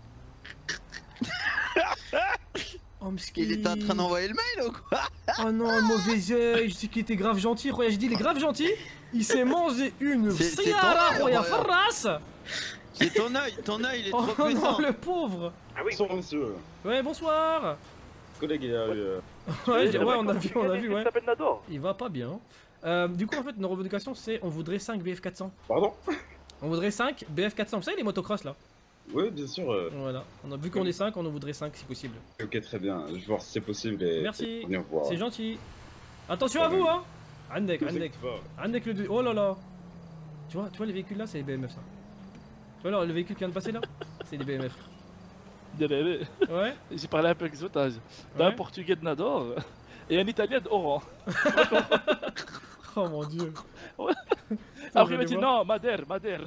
Oh, Il était en train d'envoyer le mail ou quoi? Oh non, un mauvais œil, je dis qu'il était grave gentil, regarde, je dis il est grave gentil, il s'est mangé une C'est- c'est Sierra, ton œil, regarde, regarde. Farras. C'est ton œil, ton œil il est Oh trop non, puissant. le pauvre. Ah oui. Bonsoir monsieur. Ouais, bonsoir. Collègue il a eu... euh, Ouais, j'ai- ouais, on a vu, on a vu, Il ouais. s'appelle Nador. Il va pas bien. Euh, du coup, en fait, nos revendications, c'est on voudrait cinq B F quatre cents. Pardon? On voudrait cinq B F quatre cents, vous savez les motocross là? Oui bien sûr. euh, Voilà, on a vu qu'on est cinq, on en voudrait cinq si possible. Ok très bien, je vais voir si c'est possible et... Merci, et venir voir. c'est gentil. Attention à vous, hein. Andek, Je sais Andek. que va. Andek le deux. Oh là là. Tu vois, tu vois les véhicules là, c'est les B M F ça. Tu vois alors le véhicule qui vient de passer là, c'est des B M F. Ouais. J'ai parlé un peu avec les otages. T'as un Ouais. portugais de Nador et un italien de Oran. Oh mon dieu. Ouais. Attends, Après il m'a je dit vais voir. non, Madère, Madère.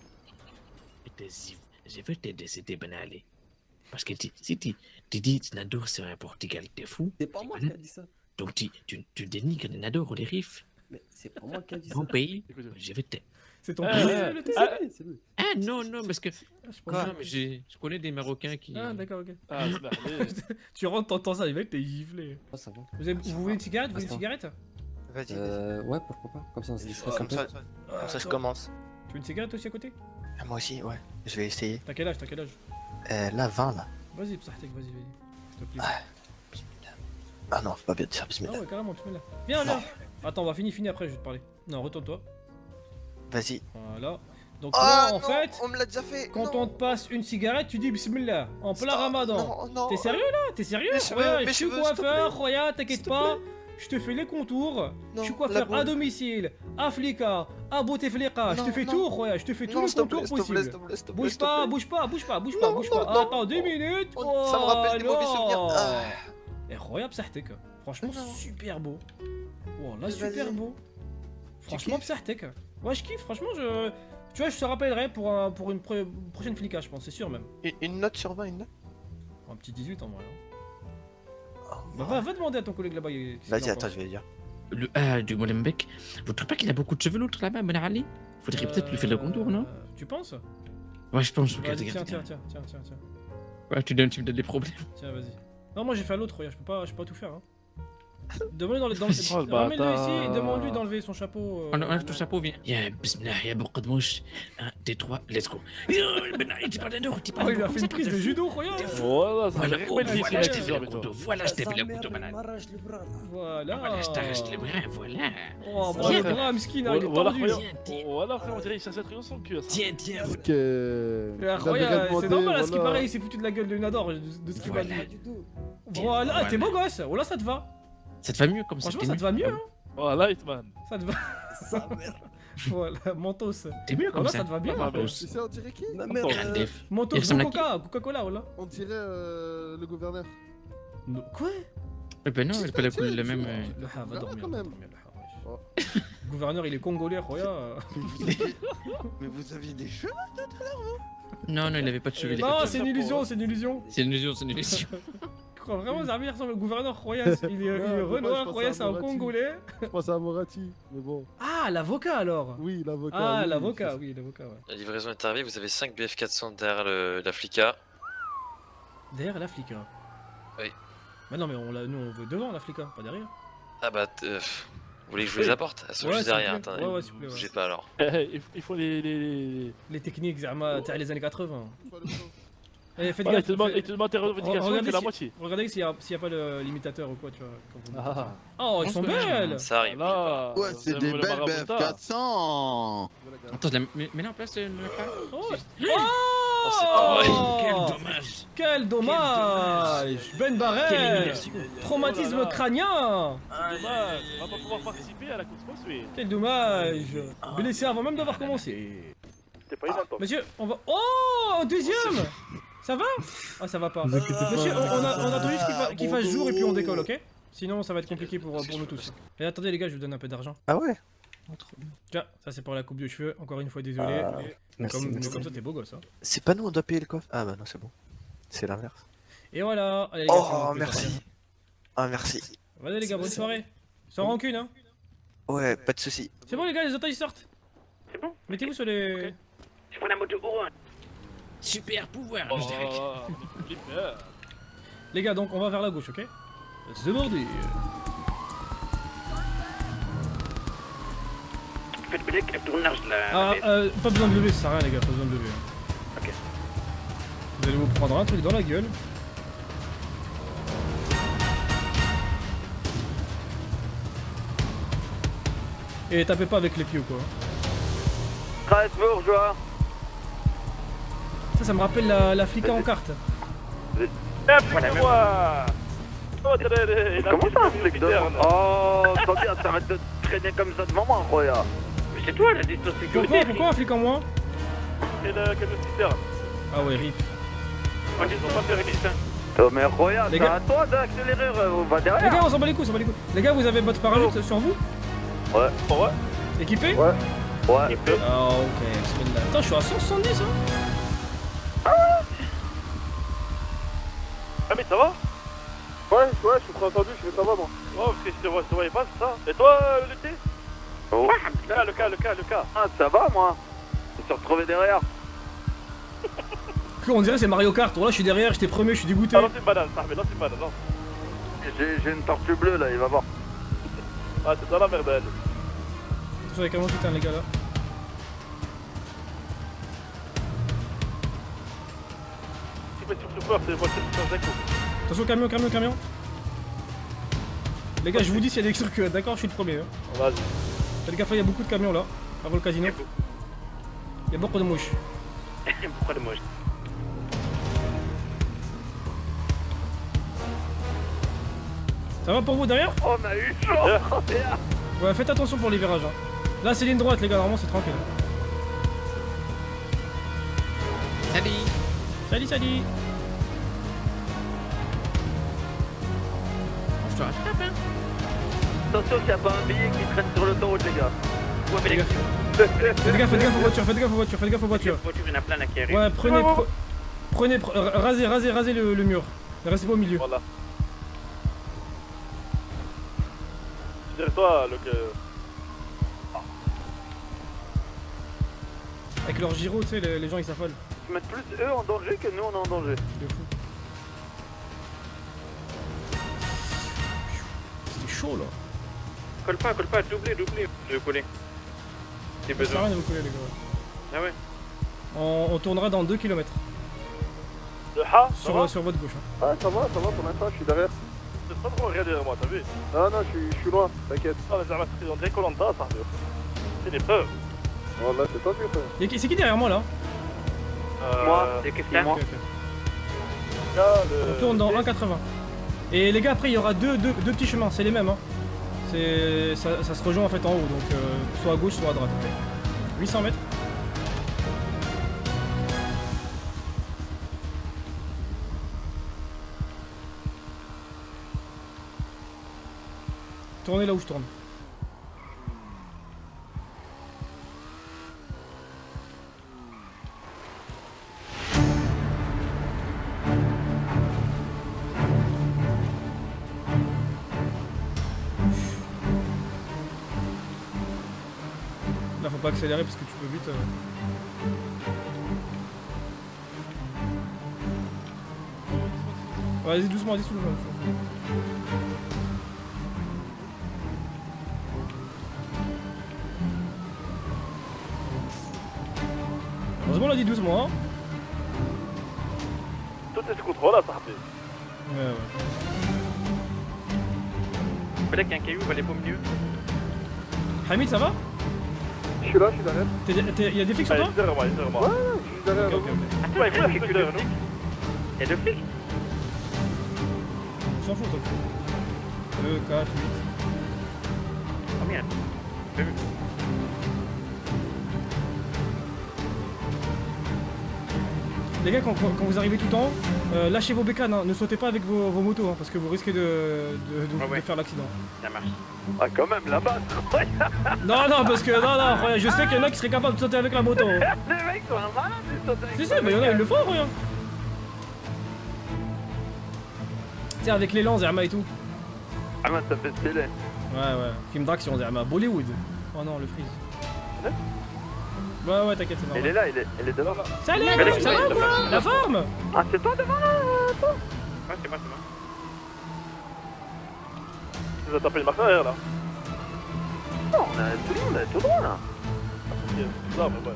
Je veux te décider ben aller. Parce que tu- si tu, tu dis que Nador c'est un Portugal, t'es fou. C'est pas moi qui a dit ça. Donc tu, tu, tu dénigres les Nador ou les Rifs. Mais c'est pas moi qui a dit ça. Mon pays, je vais te... C'est ton Ah, pays, ah, le ah, T C P, c'est lui. Ah non, non, parce que... Quoi Non, mais j'ai- je connais des Marocains qui... Ah d'accord, ok. Ah, c'est merveilleux. Tu rentres, t'entends ça, les mecs, t'es giflé. Ah, ça va. Vous, avez- vous voulez une cigarette? Vous voulez une Attends. cigarette? Vas-y. Euh, ouais, pourquoi pas. Comme ça, on se distresse un Comme peu. ça, comme ça je commence. Tu veux une cigarette aussi à côté? Ah, moi aussi, ouais. Je vais essayer. T'as quel âge? T'as quel âge? Euh, là, vingt là. Vas-y, Psahtek, vas-y, vas-y. S'il te plaît. Ah non, faut pas bien dire Ah bismillah. ouais, carrément, tu mets là. Viens, viens. Attends, on va finir, finir après, je vais te parler. Non, retourne-toi. Vas-y. Voilà. Donc Ah, toi, en non, fait, on me l'a déjà fait. quand non. on te passe une cigarette, tu dis Bismillah, en plein Stop. ramadan. Non, non. T'es sérieux là? T'es sérieux? Mes cheveux, Ouais, mes je suis cheveux, s'il te coiffeur, plaît. Roya, t'inquiète S'il te pas. plaît. Je te fais les contours. Je suis Non, coiffeur la à boule. domicile, à Flika, à Bouteflika. Je te Non, fais non. tout, Roya. Je te fais tous Non, les s'il te contours plaît, s'il te plaît, possibles. s'il te plaît, s'il te plaît, Bouge s'il te pas, plaît. bouge pas, bouge pas, bouge pas, Non, bouge non, pas. non. Attends, deux minutes. Ça me rappelle des mauvais souvenirs. Ah. Et Roya Psahtek. Franchement, Non. super beau. Voilà, Mais super vas-y. beau. Franchement, Psahtek. Ouais, je kiffe, franchement, je. Tu vois, je te rappellerai pour, un- pour une pro- prochaine flica, je pense, c'est sûr même. Une, une note sur vingt, une note. Un petit dix-huit en vrai. hein. Bah, va, va demander à ton collègue là-bas. qu'est-ce qu'il Vas-y, en attends, pense. je vais dire. Le A du Molenbeek, vous trouvez pas qu'il a beaucoup de cheveux l'autre là-bas, Ben Ali? Faudrait peut-être lui faire le contour, non? Euh, Tu penses? Ouais, je pense. Regarde, Vas-y, tiens, regarde, tiens, regarde. tiens, tiens, tiens, tiens. Ouais, tu, donnes, tu me donnes des problèmes. Tiens, vas-y. Non, moi j'ai fait à l'autre, regarde, je peux pas, je peux pas tout faire. Hein. Demande-le dans le. Dans le... Oh, le Remets-le bâtard. ici et demande-lui d'enlever son chapeau. euh, On enlève ton chapeau, viens. Y'a Bismillah, y'a beaucoup de mouches. Un, deux, trois, let's go. Ben Ali, tu parles d'un or, tu parles Oh, il a comme fait ça, une prise comme de ça. judo, regarde. Voilà, ça Voilà, fait oh, rire, voilà, Mehdi, je t'ai c'est fait le la couteau. Voilà, je t'ai fait le couteau, Ben Ali. Voilà. Voilà, je t'arrache le bras, voilà. Oh, bah, le bras, Mskin, il est Voilà, tendu. regarde. Voilà, frère, on dirait qu'il s'est dans son cul. Tiens, tiens. Que... Et Roya, c'est normal, à ce qui paraît, il s'est foutu de la gueule de Nador, de, de ce qu'il va dire. Voilà, Voilà. t'es beau gosse. Oh là, ça te va. Ça te va mieux comme ça? Franchement, t'es ça te va mieux, hein. Voilà, Hitman. Ça te va. Voilà, Mentos. T'es mieux comme Voilà, ça. ça te va bien, Ah, Mentos. Tu sais, on dirait qui? Ma mère, euh, Mentos, Il ressemble à Coca, Coca-Cola, voilà. On dirait euh, le gouverneur. No- Quoi? Eh ben non, elle pas la, la même. euh, Le ha, va dormir. quand même. va dormir, le ha, wesh. Le gouverneur, il est congolais, Roya. Mais vous aviez des cheveux tout à l'heure, vous? Non, non, il avait pas de cheveux. il Non, avait- c'est une illusion, c'est une illusion. C'est une illusion, c'est une illusion. Je crois vraiment Zarbi ressemble au gouverneur Roya. Il est, il est Ouais, moi, je Renoir, pense Roya, à c'est un Moratti. congolais. Je pense à Moratti, mais bon. Ah, l'avocat alors. Oui, l'avocat. Ah, oui, l'avocat, c'est- oui, l'avocat, ouais. La livraison est arrivée, vous avez cinq B F quatre cents derrière le- la Flica. Derrière la flic. Hein. Oui. Bah non, mais on l'a- nous on veut devant la flic, hein, pas derrière. Ah bah, t- euh, pff, vous voulez que je vous les apporte? Elles sont Ouais, juste s'il vous derrière, plaît. attendez, Ouais, ouais, s'il vous plaît, ouais. bougez pas alors. il faut- il faut les. les... Les techniques, Zerma, t'as les années quatre-vingts. Eh, faites Ouais, gaffe. il te demande- faites- il te demande tes revendications, Regardez il fait la si- moitié. Regardez s'il y a, s'il y a pas le- l'imitateur ou quoi, tu vois. quand vous- Ah. Oh, ils sont belles. Ça arrive. Là, Ouais, c'est vous des avez le belles B F marabouta. quatre cents. Attends, je la mets, mets-la en place, euh, le frère. Oh, Oh, c'est pas vrai. Quel dommage. Quel dommage. Ben Quelle Barret. élimination. Traumatisme Oh là là. crânien. Dommage, on va pas pouvoir participer à la course poursuite. Quel dommage. Blessé avant même d'avoir commencé. T'es pas inattendu. Monsieur, on va... Oh, deuxième. Ça va? Ah, ça va pas. Vous inquiétez pas. Monsieur, on, on a, on attend juste qu'il fa- qu'il Bon fasse dos. jour et puis on décolle, ok? Sinon, ça va être compliqué pour, pour nous tous. Et attendez, les gars, je vous donne un peu d'argent. Ah ouais? Tiens, ça c'est pour la coupe de cheveux. Encore une fois, désolé. Ah, mais merci, comme, mais merci. comme ça, t'es beau gosse. Hein. C'est pas nous, on doit payer le coffre. Ah bah non, c'est bon. C'est l'inverse. Et voilà. Allez, les gars, c'est bon, Oh, on peut merci. sortir. Ah, merci. Vas-y, les gars, bonne soirée. Sans rancune, hein. Ouais, pas de soucis. C'est bon, les gars, les otages ils sortent. C'est bon. Mettez-vous sur les. Je prends la moto haut. hein. Super pouvoir, Oh, je dirais. flipper. Les gars, donc on va vers la gauche, ok? C'est bordé. Faites break, le tournage de la. Ah, la- euh, pas besoin de lever, ça sert à rien, les gars, pas besoin de lever. Ok. Vous allez vous prendre un truc dans la gueule. Et tapez pas avec les pieds ou quoi. Strasbourg, joie. Ça, ça me rappelle la, la flica en carte. Applique-moi. Oh, t'as les- la Comment petite ça, un flic militaire, devant? là. Oh, tant bien, t'arrêtes de traîner comme ça devant moi, Roya. Mais c'est toi la distance sécurité. Pourquoi, pourquoi un flic en moins? Et le capitaine. Ah ouais, rip. On dit pas faire une liste. Oh, mais Roya, Les c'est gars- à toi d'accélérer, euh, on va Les derrière. gars, on s'en bat les couilles, on s'en bat les couilles. Les gars, vous avez votre parachute sur vous? Ouais. Ouais. Équipé? Ouais. Ouais. Ah ok, bismillah. Attends, je suis à cent soixante-dix hein. Ah, mais ça va? Ouais, ouais, je suis très entendu, je fais ça va moi. Oh, parce que je te vois, je te voyais pas, c'est ça? Et toi, euh, l'été? Oh. Le cas, le cas, le cas, le cas. Ah, ça va, moi. Je me suis retrouvé derrière. On dirait c'est Mario Kart. Oh là, je suis derrière, j'étais premier, je suis dégoûté. Ah, non, c'est une banane, ça, mais non, c'est une banane, non. J'ai j'ai une tortue bleue là, il va voir. Ah, c'est dans la merde, elle. Attention avec un soutien, les gars là. Si tu mets sur chauffeur, c'est les voitures qui changent d'écho. Attention, camion, camion, camion. Les gars, je vous dis s'il y a des trucs, euh, d'accord, je suis le premier. Hein. Vas-y. Faites gaffe, il y a beaucoup de camions là, avant le casino. Il y a beaucoup de mouches. Pourquoi de moi? Ça va pour vous derrière? On a eu chaud. Ouais, faites attention pour les virages. Hein. Là, c'est ligne droite, les gars, normalement c'est tranquille. Salut. Salut, salut. Je te rattrape, hein. Attention qu'il n'y a pas un billet qui traîne sur l'autoroute, les gars. Ouais, mais les gars. Faites gaffe, faites gaffe aux voitures, faites gaffe aux voitures, faites gaffe aux voitures. Voiture, il y en a plein là qui arrivent. Ouais, prenez, pre- prenez, pre- euh, rasez, rasez, rasez le, le mur. Ne restez pas au milieu. Voilà. Derrière toi, le que. Avec leur gyro, tu sais, les, les gens ils s'affolent. Ils mettent plus eux en danger que nous on est en danger. De fou. C'était chaud là. Colle pas, colle pas, doublez, doublez. Je vais coller. C'est Ça sert à besoin. rien de vous coller, les gars. Ah ouais. On, on tournera dans deux kilomètres. Le ha, ça Sur, va? sur votre gauche. Hein. Ah, ça va, ça va pour l'instant, je suis derrière. C'est pas trop regarder derrière moi, t'as vu? Non, non, je suis, je suis loin, t'inquiète. Ah, mais ça va, on dirait Colanta, ça. C'est des preuves. Oh là, c'est tendu, frère. Y'a qui- C'est qui derrière moi là? Euh, Moi, c'est qu'est-ce qu'il y a? Ok, ok. Là, le- On tourne dans un quatre-vingts. Et les gars, après il y aura deux, deux, deux petits chemins, c'est les mêmes. Hein. C'est, ça, ça se rejoint en fait en haut, donc euh, soit à gauche, soit à droite. ok. huit cents mètres. Tournez là où je tourne. Là faut pas accélérer parce que tu peux vite... Euh... Vas-y doucement, vas-y doucement. Heureusement on l'a dit doucement hein. Tout est sous contrôle là, ça rappelle. Ouais ouais. Peut-être qu'un caillou va aller pas mieux. Hamid ça va? Je suis là, je suis derrière. Y'a des flics sur toi? Derrière moi, derrière moi. Ouais, je suis derrière. Attends, il faut que le flic. Y'a deux flics? On s'en fout ça. deux, quatre, huit. Oh merde. J'ai vu. Les gars, quand, quand, quand vous arrivez tout en haut, euh, lâchez vos bécanes, hein. Ne sautez pas avec vos, vos motos, hein, parce que vous risquez de, de, de, oh ouais. de faire l'accident. Ça marche. Ah quand même, là-bas. Non, non, parce que, non, non, je sais qu'il y en a qui seraient capables de sauter avec la moto. Les mecs sont malades, ils sautent avec. Si, si, mais il y en a, ils le font, regarde. Tu sais, avec l'élan, Zerma et tout. Ah, mais ça fait stylé. Ouais, ouais, film d'action, Zerma. Bollywood. Oh non, le freeze. Ouais, ouais, t'inquiète, c'est normal. Elle est là, elle est, elle est devant là. Salut, ça va ou quoi? La forme? Ah, c'est toi devant là, toi? Ouais, c'est moi, c'est moi. Tu nous as tapé le marqueur derrière là. Non, on a tout le monde, on a tout droit là. Ok, ça, mais ouais.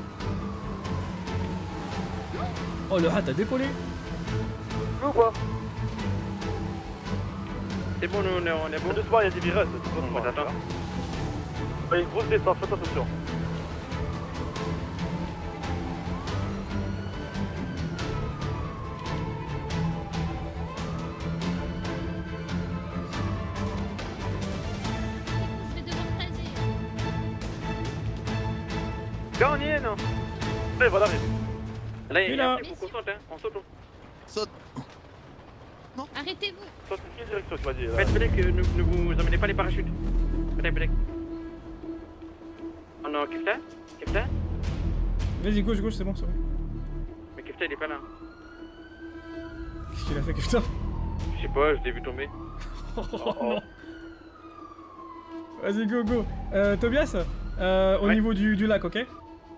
Oh, le hat a décollé. Ou quoi? C'est bon, nous, on est, on est bon. Doucement, il y a des virages, c'est bon. Attends. Il y a une grosse descente, faites attention. Là, on y est, non? Allez, voilà, arrive. Là, il y a un truc, faut qu'on saute, hein. On saute. Saute. Non. Arrêtez-vous. Saute dans quelle direction tu m'as dit là? Faites peut-être que ne, ne vous emmenez pas les parachutes. Peut-être, peut-être. Oh non, Kefta? Kefta? Vas-y, gauche, gauche, c'est bon, c'est bon. Mais Kefta, il est pas là. Qu'est-ce qu'il a fait, Kefta? Je sais pas, je l'ai vu tomber. Oh, non. Vas-y, go, go. Euh, Tobias, euh, au ouais. niveau du, du lac, ok?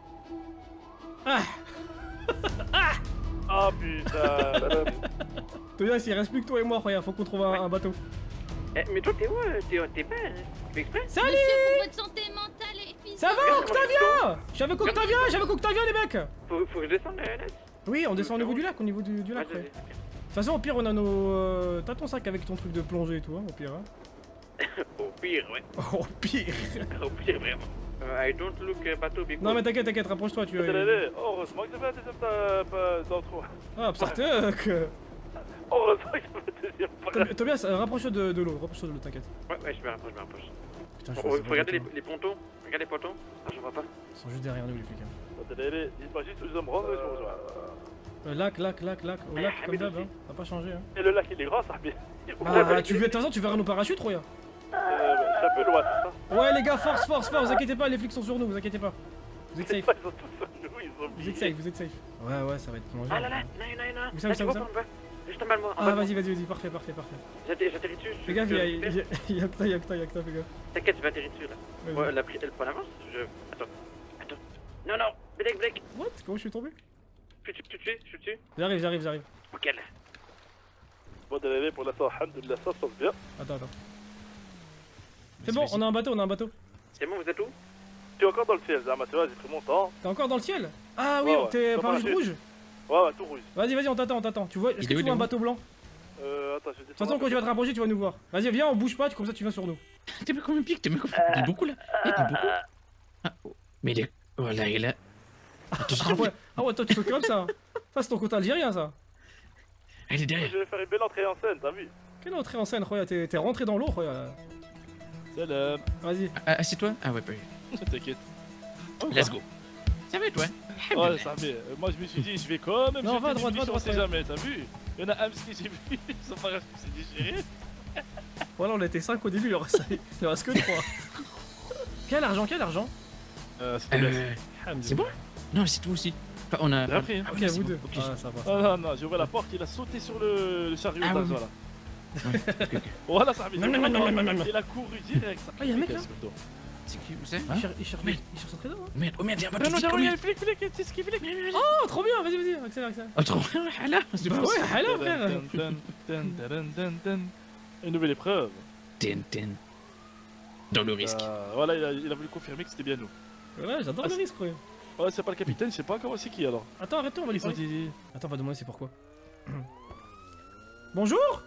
Ah. Ah. Ah putain. Tobias, il reste plus que toi et moi, regarde, faut qu'on trouve un, ouais. un bateau. Eh, mais toi, t'es où? T'es t'es pas? Tu fais exprès? Salut! Monsieur, pour votre santé mentale et physique. Ça va, Octavien? J'avais Octavien, j'avais Octavien, les mecs! Faut, faut que je descende, là? Oui, on descend au niveau du lac, au niveau du, du lac, ouais. De toute façon, au pire, on a nos... Euh... T'as ton sac avec ton truc de plongée et tout, hein, au pire, hein. Au pire, ouais. Au pire. Au pire, vraiment. Uh, I don't look uh, bateau big. Non mais t'inquiète, t'inquiète, rapproche-toi, tu vas... Oh, heureusement que j'avais un deuxième pas dans le trou. Ah, Psartek. Heureusement que j'avais un deuxième pas. Tobias, rapproche-toi de, de l'eau, rapproche-toi de l'eau, t'inquiète. Ouais, ouais, je me rapproche, je me rapproche. Putain, je oh, faut regarder les, les pontons. Regarde les pontons. Ah, je vois pas. Ils sont juste derrière nous, les flics. Hein. Dites-moi juste où je dois me rendre et je vous rejoins. Euh, lac, lac, lac, lac, au lac comme d'hab, hein. Ça n'a pas changé, hein. Et le lac il est grand, ça. Bah, tu veux, de toute façon, tu verras nos parachutes, Roya. Euh, je suis un peu loin, c'est ça. Ouais, les gars, force, force, force, vous inquiétez pas, les flics sont sur nous, vous inquiétez pas. Vous êtes safe. Ils sont tous sur nous, ils ont Vous êtes safe, vous êtes safe. Ouais, ouais, ça va être plongé. Ah là là, là, là, là. Où ça, où ça, où ça? Juste en bas de moi. Ah, vas-y, vas-y, vas-y, parfait, parfait, parfait. J'atterris dessus. Fais gaffe, il y a que ça, il y a que ça, il y a que ça, fais gaffe. T'inquiète, je vais atterrir dessus là. Ouais, elle, a pris, elle prend l'avance. Je. Attends. Attends. Non, non, break, break. What? Comment je suis tombé? Je suis dessus, je suis dessus. J'arrive, j'arrive, j'arrive. Ok, là. Bon, d'aller pour l'instant, alhamdoulilah, ça se passe bien. Attends, attends. C'est bon, on a un bateau, on a un bateau. C'est bon, vous êtes où? Tu es encore dans le ciel, Zama, tu vois, j'ai pris mon temps. T'es encore dans le ciel? Ah oui, ouais, ouais. t'es parachute rouge? Ouais, ouais, tout rouge. Vas-y, vas-y, on t'attend, on t'attend. Tu vois, est-ce que tu vois un bateau blanc? Euh, attends, je vais De toute façon, quand tu vas te rapprocher, tu vas nous voir. Vas-y, viens, on bouge pas, comme ça tu viens sur nous. T'es mis combien de pics? T'es mis combien? Il est beaucoup là? Il est beaucoup? Ah, mais il est. Oh là, il est. Ah ouais, ah ouais, toi tu fais comme ça. Ça, c'est ton côté algérien, ça. Ah, il est derrière. Je vais faire une belle entrée en scène, t'as vu? Quelle entrée en scène, Roya? T'es rentré dans l'eau, Roya. Salam. Vas-y. Ah, assieds-toi. Ah ouais, pas eu. T'inquiète. Let's go. Ça va, toi? Ouais, ça va. Moi, je me suis dit, je vais quand même. Non, va droite, va droite. On sait jamais, t'as vu? Il y en a un qui j'ai vu, son parachute s'est déchiré. Voilà, on était cinq au début, il en reste, il en reste que trois. Quel argent, quel argent? Euh, Euh, c'est bon? Non, c'est tout aussi. Enfin, on a. J'ai appris. Ok, vous deux. Ah, ça va. Ah non, non, j'ai ouvert la porte, il a sauté sur le, le chariot Ah, d'Az, oui. voilà. Ouais, ok, ok. Voilà, ça Non, non, non, non, non, non, non. Il a couru direct. ça. Ah, y'a un mec là? C'est qui? Vous savez? Il cherche, il cherche, il cherche son trésor. hein. Merde, oh merde, y'a un Non, bateau non, vite, non, il y a combien? un flic, flic, c'est ce qu'il flic. Oh, trop bien, vas-y, vas-y, accélère, accélère. Oh, trop bien, hala! C'est Bah pas ouais, possible. hello frère. Dun, dun, dun, dun, dun. Une nouvelle épreuve. Ten, ten. Dans le risque. Euh, voilà, il a, il a voulu confirmer que c'était bien nous. Ouais, j'adore Ah, le c'est- risque, frère. Ouais, c'est pas le capitaine, je sais pas comment c'est qui alors. Attends, arrête-toi, on va lui Ils ont parler. dit. Attends, on va demander c'est pourquoi. Bonjour.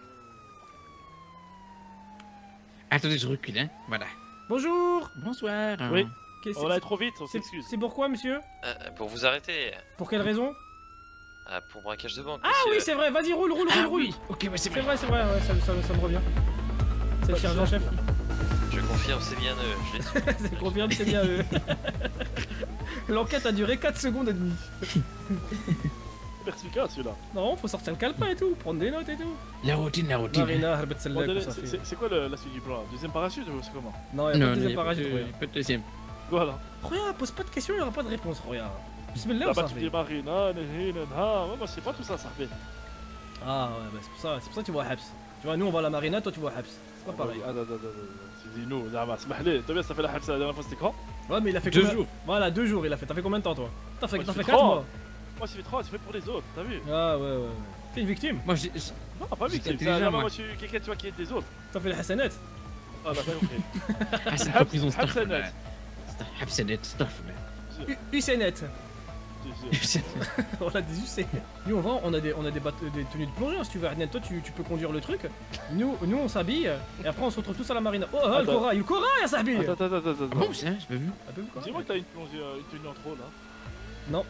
Attendez, je recule, hein. Voilà. Bonjour. Bonsoir. Oui. Qu'est-ce- On allait trop vite, on c'est- s'excuse. C'est pourquoi, monsieur? Euh, pour vous arrêter. Pour quelle raison? Ah, pour braquage de banque. Ah monsieur. oui, c'est vrai, vas-y, roule, roule, roule, Ah roule. oui, ok, ouais, c'est C'est vrai. vrai, c'est vrai, ouais, ça, ça- ça me revient. C'est le sergent-chef. Je confirme, c'est bien eux. Je l'ai su. C'est confirme, c'est bien eux. L'enquête a duré quatre secondes et demie. Perspicace celui-là. Non, faut sortir le calepin et tout, prendre des notes et tout. La routine, la routine. Marina, Herbet Bon, Sellek, délai, ça c'est- fait. c'est- C'est quoi le- la suite du plan là? Deuxième parachute ou c'est comment? Non, y'a pas Non, de non, deuxième y'a pas parachute, de- regarde. pas de deuxième. Voilà. Regarde, pose pas de questions, y'aura pas de réponse, regarde. Bismillah, Là ça bas tu dis fait. Marina, Nehina, Ah, moi je sais pas tout ça, ça fait. Ah ouais, bah c'est pour ça, c'est pour ça que tu vois Habs. Tu vois, nous on va à la marina, toi tu vois Habs. C'est pas pareil. Ah, non, non, non, non. Tu dis nous, Zama, c'est mahli. T'as bien, ça fait la habsa la dernière fois, c'était quand? Ouais, mais il a fait Deux combien- jours. Voilà, deux jours il a fait. T'as fait combien de temps toi? T'as fait, Moi, t'as j'ai fait fait quatre trois. mois. Moi, j'ai fait trois, j'ai fait pour les autres, t'as vu? Ah ouais, ouais, ouais. T'es une victime? Moi, j'ai. Non, pas J'étais victime. intelligent, Moi, moi. moi, je suis quelqu'un, tu vois, qui aide les autres. T'as fait les Hassanet? Ah, là, t'as compris. Ah, c'est pas prison, Habsanet. Starfnet. Habsanet, Starfnet. Usenet. Je sais. On a des U C. Nous on va, on a des, on a des, bateaux- des tenues de plongeur si tu veux. Arnel, toi tu, tu peux conduire le truc. Nous, nous on s'habille et après on se retrouve tous à la marina. Oh, ah, le Attends. corail, le corail, elle s'habille. Attends, attends, attends, attends. Ah bon, c'est, hein, j'ai pas vu. T'as pas vu quoi? Dis-moi que t'as une plongée, euh, une tenue en trop là. Non.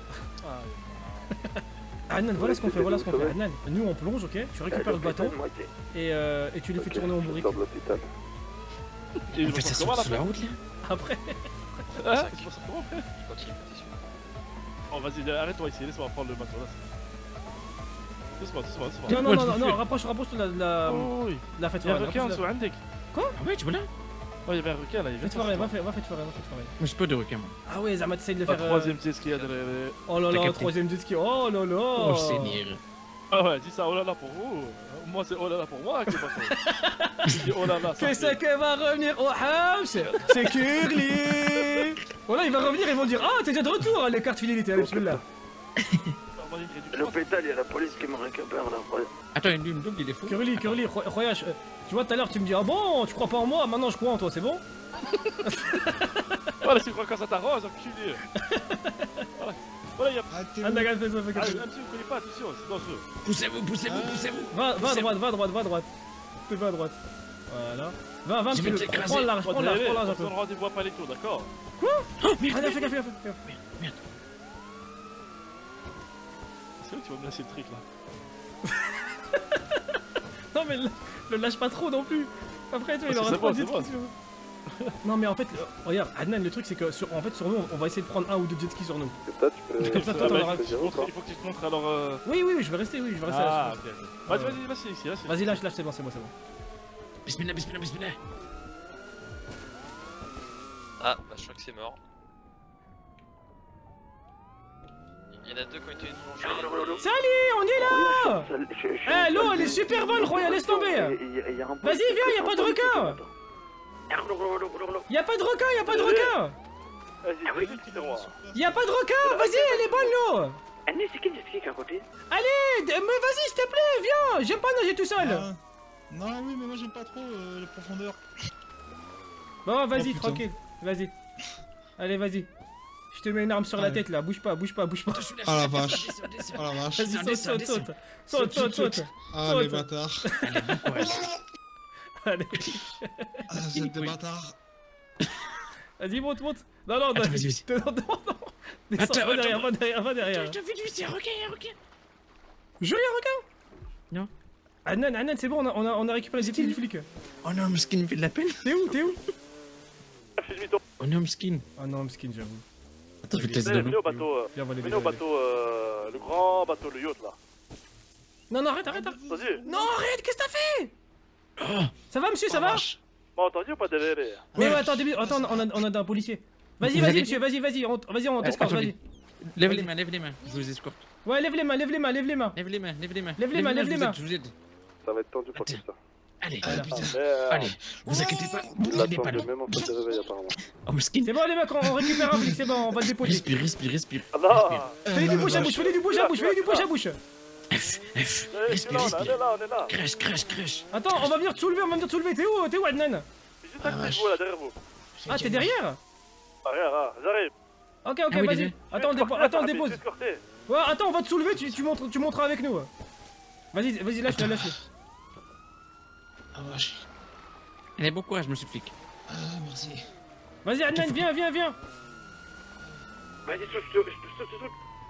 Ah, Arnel, voilà ce qu'on fait, voilà ce qu'on fait. Arnel, nous on plonge, ok? Tu récupères le bateau et, euh, et tu les fais tourner en bourrique. Et On fait ça sur, sur la route, là? Après. Hein? C'est pas ça comment après? Continue, t'es sûr. Oh, vas-y, arrête-toi ici, laisse-moi prendre le bateau là. Laisse-moi, laisse-moi, laisse-moi. Non, non, non, non, non, rapproche, rapproche de la, de la, Oh, oui. de la fête Il y a un foraine. requin en rapproche dessous, de la- Andek. Quoi? Ah ouais, tu vois là? Ouais, il y avait un requin là, il Fête foraine, va fête va fête foraine, va fête foraine. Moi, j'ai pas de requin, moi. Ah ouais, Zama, t'essayes de le Un faire. euh, troisième jet ski à derrière. Oh là T'as là, capté. troisième jet ski. Oh là là. Oh, Seigneur. Ah ouais, dis ça, oh là là pour vous. Moi, c'est oh là là pour moi qui est pas trop. Je dis oh là là. ça Qu'est-ce fait- que va revenir au Hams? C'est Curly. Voilà, il va revenir, ils vont dire ah, t'es déjà de retour, les cartes fidélité, allez, bismillah. L'hôpital, il y a la police qui me récupère là. Ouais. Attends, une une double, il est fou. Curly, Curly, Ro- Royage, euh, tu vois, tout à l'heure, tu me dis ah bon, tu crois pas en moi, maintenant je crois en toi, c'est bon? Voilà, tu crois quand ça t'arrange, enculé. Voilà. Voilà, il y a. Ah, d'accord, fais ça, fais Ah, comme ça. même si vous connaissez pas, attention, c'est dangereux. Poussez-vous, poussez-vous, poussez-vous. Va, va à droite, va à droite, va à droite. Tu vas à droite. Voilà. Va, va un Je petit vais peu. t'écraser. Prends large, prends large, prends large un On peu. se donne rendez-vous à Paletto, d'accord? Quoi? Oh, merde, Ah, merde, fais gaffe, fais gaffe, fais gaffe. merde. C'est où tu vas me lâcher le truc là? Non mais le, le lâche pas trop non plus. Après toi il Ah, aura c'est trop bon, de jet c'est bon. skis sur. Non mais en fait, euh, regarde, Adnan, le truc c'est que sur, en fait sur nous on va essayer de prendre un ou deux jet skis sur nous. Comme ça toi t'en auras. Il faut que tu te montres alors. euh, Oui oui oui, je vais rester, oui, je vais rester Ah, là. ok, ok. Vas-y, vas-y, vas-y, ici, là. c'est- Vas-y lâche, lâche, c'est bon, c'est bon, c'est bon. Bismillah, bismillah, bismillah. Ah, bah je crois que c'est mort. Il y en a deux qui ont été plongés. Salut, on est là. Eh l'eau elle est super bonne, Roya, laisse tomber. Vas-y viens, y'a pas de requin. Y'a pas de requin, y'a pas de requin. Vas-y, vas-y, petit roi. Y'a pas de requin, vas-y, elle est bonne l'eau. Annie, c'est qui le jet ski qui est à côté? Allez, d- mais vas-y s'il te plaît, viens. J'aime pas nager tout seul. Ah. Non, oui, mais moi j'aime pas trop euh, les profondeurs. Bon, vas-y, Oh, putain. tranquille, vas-y. Allez, vas-y. Je te mets une arme sur la Allez. tête là, bouge pas, bouge pas, bouge pas. Ah la vache. Ah la vache. Vas-y, saute, saute, saute. Saute, saute, saute. Ah les bâtards. Allez, bon courage. Allez. Ah, vous êtes des bâtards. Vas-y, monte, monte. Non, non, non. Attends, vas-y, vas-y. Non, non, non. Descends, Attends, va derrière, attends. va derrière, va derrière. T'as vu, c'est un requin, un requin. Jure, y'a un requin? Non. Adnan, Adnan, c'est bon, on a, on a, on a récupéré les équipes du flic. Oh non, Mskin me fait de la peine. T'es où, t'es où? Oh non, Mskin. Oh non, Mskin, j'avoue. Attends, je vais te laisser Venez de venez l'eau. au bateau. euh, Viens, on va les Venez au vider, bateau, euh, le grand bateau, le yacht là. Non, non, arrête, arrête, arrête. Vas-y. Non, arrête, qu'est-ce que t'as fait? Oh, Ça va, monsieur, ça va? Bon, entendu ou pas derrière? Mais ouais, attends, début, attends, on a, on a un policier. Vas-y, vas-y, monsieur, vas-y, vas-y, on, vas-y, on t'escorte, vas-y. Lève les mains, lève les mains, je vous escorte. Ouais, lève les mains, lève les mains, lève les mains. Lève les mains, lève les mains. Lève les mains, lève les mains. Je vous aide. Ça va être tendu pour tout ça. Allez, Ah, putain. merde. Allez, vous inquiétez pas, vous Là, inquiétez pas. attends, même en fait de réveil apparemment. Oh, mesquine. C'est bon, les mecs, on, on récupère un flic, c'est bon, on va le déposer. Respire, respire, respire. Ah non. Fais-lui du bouche à bouche, fais-lui du bouche à bouche, fais-lui du bouche à bouche. Respire, On est respire. là, on est là. Crèche, crèche, crèche. Attends, on va venir te soulever, on va venir te soulever. T'es où, t'es où, Adnan? Juste à côté de vous, là, derrière vous. Ah, t'es derrière? Arrière, là, j'arrive. Ok, Ah ok, oui, vas-y. désolé. Attends, on dépo- attends, on dépose. Escorté. Ouais, attends, on va te soulever, tu, tu, montres, tu monteras avec nous. Vas-y, vas-y, lâche-le, lâche-le. Ah vache. Allez, bon courage, monsieur flic. Ah, merci. Vas-y, Adnan, viens, viens, viens. Vas-y, saute, saute, saute, saute.